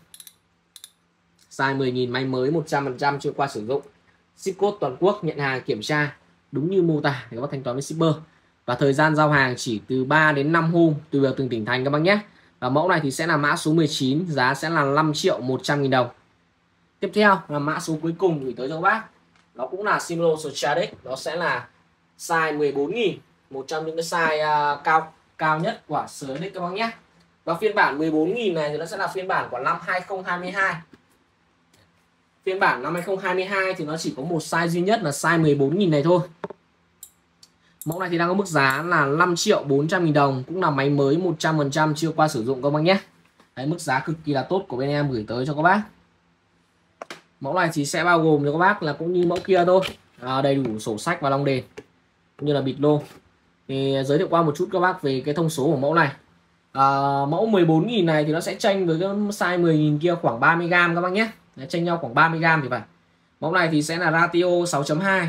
Speaker 1: Size mười nghìn, máy mới một trăm phần trăm chưa qua sử dụng, ship code toàn quốc, nhận hàng kiểm tra đúng như mô tả để các bác thanh toán với shipper, và thời gian giao hàng chỉ từ ba đến năm hôm tùy vào từng tỉnh thành các bác nhé. Và mẫu này thì sẽ là mã số mười chín, giá sẽ là năm triệu một trăm nghìn đồng. Tiếp theo là mã số cuối cùng gửi tới cho các bác, nó cũng là Shimano Stradic, nó sẽ là size mười bốn nghìn, một trong những cái size uh, cao cao nhất của Stradic các bác nhé. Và phiên bản mười bốn nghìn này thì nó sẽ là phiên bản của năm hai không hai hai. Phiên bản năm hai không hai hai thì nó chỉ có một size duy nhất là size mười bốn nghìn này thôi. Mẫu này thì đang có mức giá là năm triệu bốn trăm nghìn đồng, cũng là máy mới một trăm phần trăm chưa qua sử dụng các bác nhé. Đấy, mức giá cực kỳ là tốt của bên em gửi tới cho các bác. Mẫu này thì sẽ bao gồm cho các bác là cũng như mẫu kia thôi, à, đầy đủ sổ sách và lông đền cũng như là bịt lô. Thì giới thiệu qua một chút các bác về cái thông số của mẫu này. À, mẫu mười bốn nghìn này thì nó sẽ chênh với cái size mười nghìn kia khoảng ba mươi gam các bác nhé. Đấy, chênh nhau khoảng ba mươi gam thì phải. Mẫu này thì sẽ là ratio sáu chấm hai,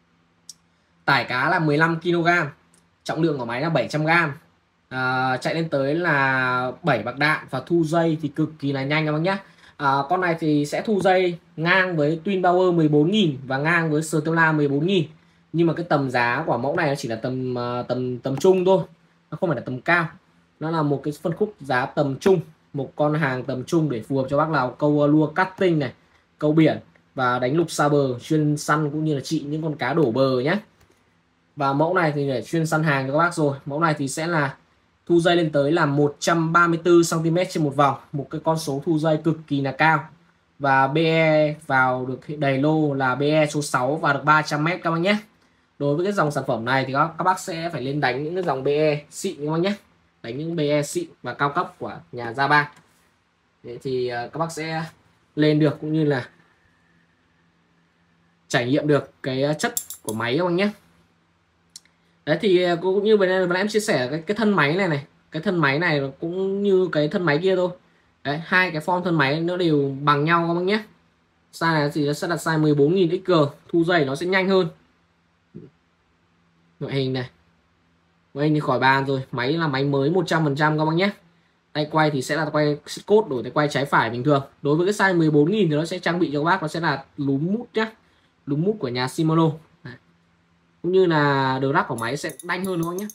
Speaker 1: tải cá là mười lăm ki lô gam, trọng lượng của máy là bảy trăm gam, à, chạy lên tới là bảy bạc đạn và thu dây thì cực kỳ là nhanh các bác nhé. À, con này thì sẽ thu dây ngang với Twin Power mười bốn nghìn và ngang với Stella mười bốn nghìn, nhưng mà cái tầm giá của mẫu này nó chỉ là tầm tầm tầm trung thôi, nó không phải là tầm cao, nó là một cái phân khúc giá tầm trung, một con hàng tầm trung để phù hợp cho bác nào câu lua cutting này, câu biển và đánh lục xa bờ, chuyên săn cũng như là trị những con cá đổ bờ nhé. Và mẫu này thì để chuyên săn hàng cho các bác rồi. Mẫu này thì sẽ là thu dây lên tới là một trăm ba mươi tư xăng ti mét trên một vòng, một cái con số thu dây cực kỳ là cao. Và bê e vào được đầy lô là bê e số sáu và được ba trăm mét các bác nhé. Đối với cái dòng sản phẩm này thì các, các bác sẽ phải lên đánh những cái dòng bê e xịn các bác nhé, đánh những bê e xịn và cao cấp của nhà Gia Bang. Thế thì các bác sẽ lên được cũng như là trải nghiệm được cái chất của máy các bác nhé. Đấy thì cũng như vừa nãy em chia sẻ cái cái thân máy này này, cái thân máy này cũng như cái thân máy kia thôi. Đấy, hai cái form thân máy nó đều bằng nhau các bác nhé. Size này thì nó sẽ là size mười bốn nghìn X G, thu dây nó sẽ nhanh hơn. Ngoại hình này, ngoại hình thì khỏi bàn rồi, máy là máy mới một trăm phần trăm các bác nhé. Tay quay thì sẽ là quay cốt đổi tay quay trái phải bình thường. Đối với cái size mười bốn nghìn thì nó sẽ trang bị cho các bác, nó sẽ là lúm mút nhé, lúm mút của nhà Shimano. Đấy, cũng như là đầu rắc của máy sẽ đanh hơn đúng không nhé.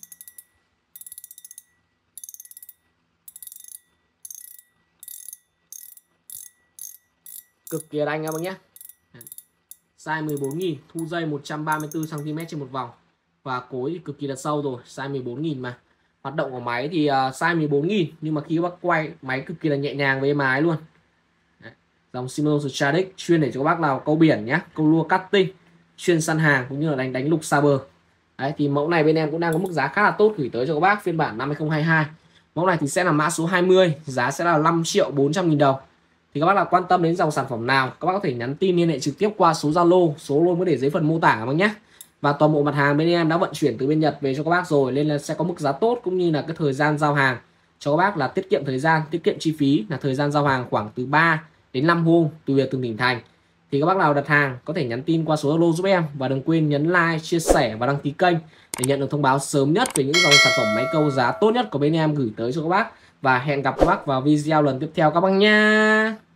Speaker 1: Cực kỳ đanh các bác nhé. Size mười bốn nghìn, thu dây một trăm ba mươi tư xăng ti mét trên một vòng và cối thì cực kỳ là sâu rồi, size mười bốn nghìn mà. Hoạt động của máy thì uh, size mười bốn nghìn nhưng mà khi các bác quay máy cực kỳ là nhẹ nhàng với êm ái luôn. Đấy, dòng Shimano Stradic chuyên để cho các bác nào câu biển nhé, câu lua cutting, chuyên săn hàng cũng như là đánh đánh lục xa bờ. Đấy thì mẫu này bên em cũng đang có mức giá khá là tốt gửi tới cho các bác phiên bản năm hai không hai hai. Mẫu này thì sẽ là mã số hai mươi, giá sẽ là năm triệu bốn trăm nghìn đồng. Thì các bác nào quan tâm đến dòng sản phẩm nào, các bác có thể nhắn tin liên hệ trực tiếp qua số Zalo, số luôn có để dưới phần mô tả các bác nhé. Và toàn bộ mặt hàng bên em đã vận chuyển từ bên Nhật về cho các bác rồi, nên là sẽ có mức giá tốt cũng như là cái thời gian giao hàng cho các bác là tiết kiệm thời gian, tiết kiệm chi phí, là thời gian giao hàng khoảng từ ba đến năm hôm tùy vào từng tỉnh thành. Thì các bác nào đặt hàng có thể nhắn tin qua số Zalo giúp em, và đừng quên nhấn like, chia sẻ và đăng ký kênh để nhận được thông báo sớm nhất về những dòng sản phẩm máy câu giá tốt nhất của bên em gửi tới cho các bác. Và hẹn gặp các bác vào video lần tiếp theo các bác nha.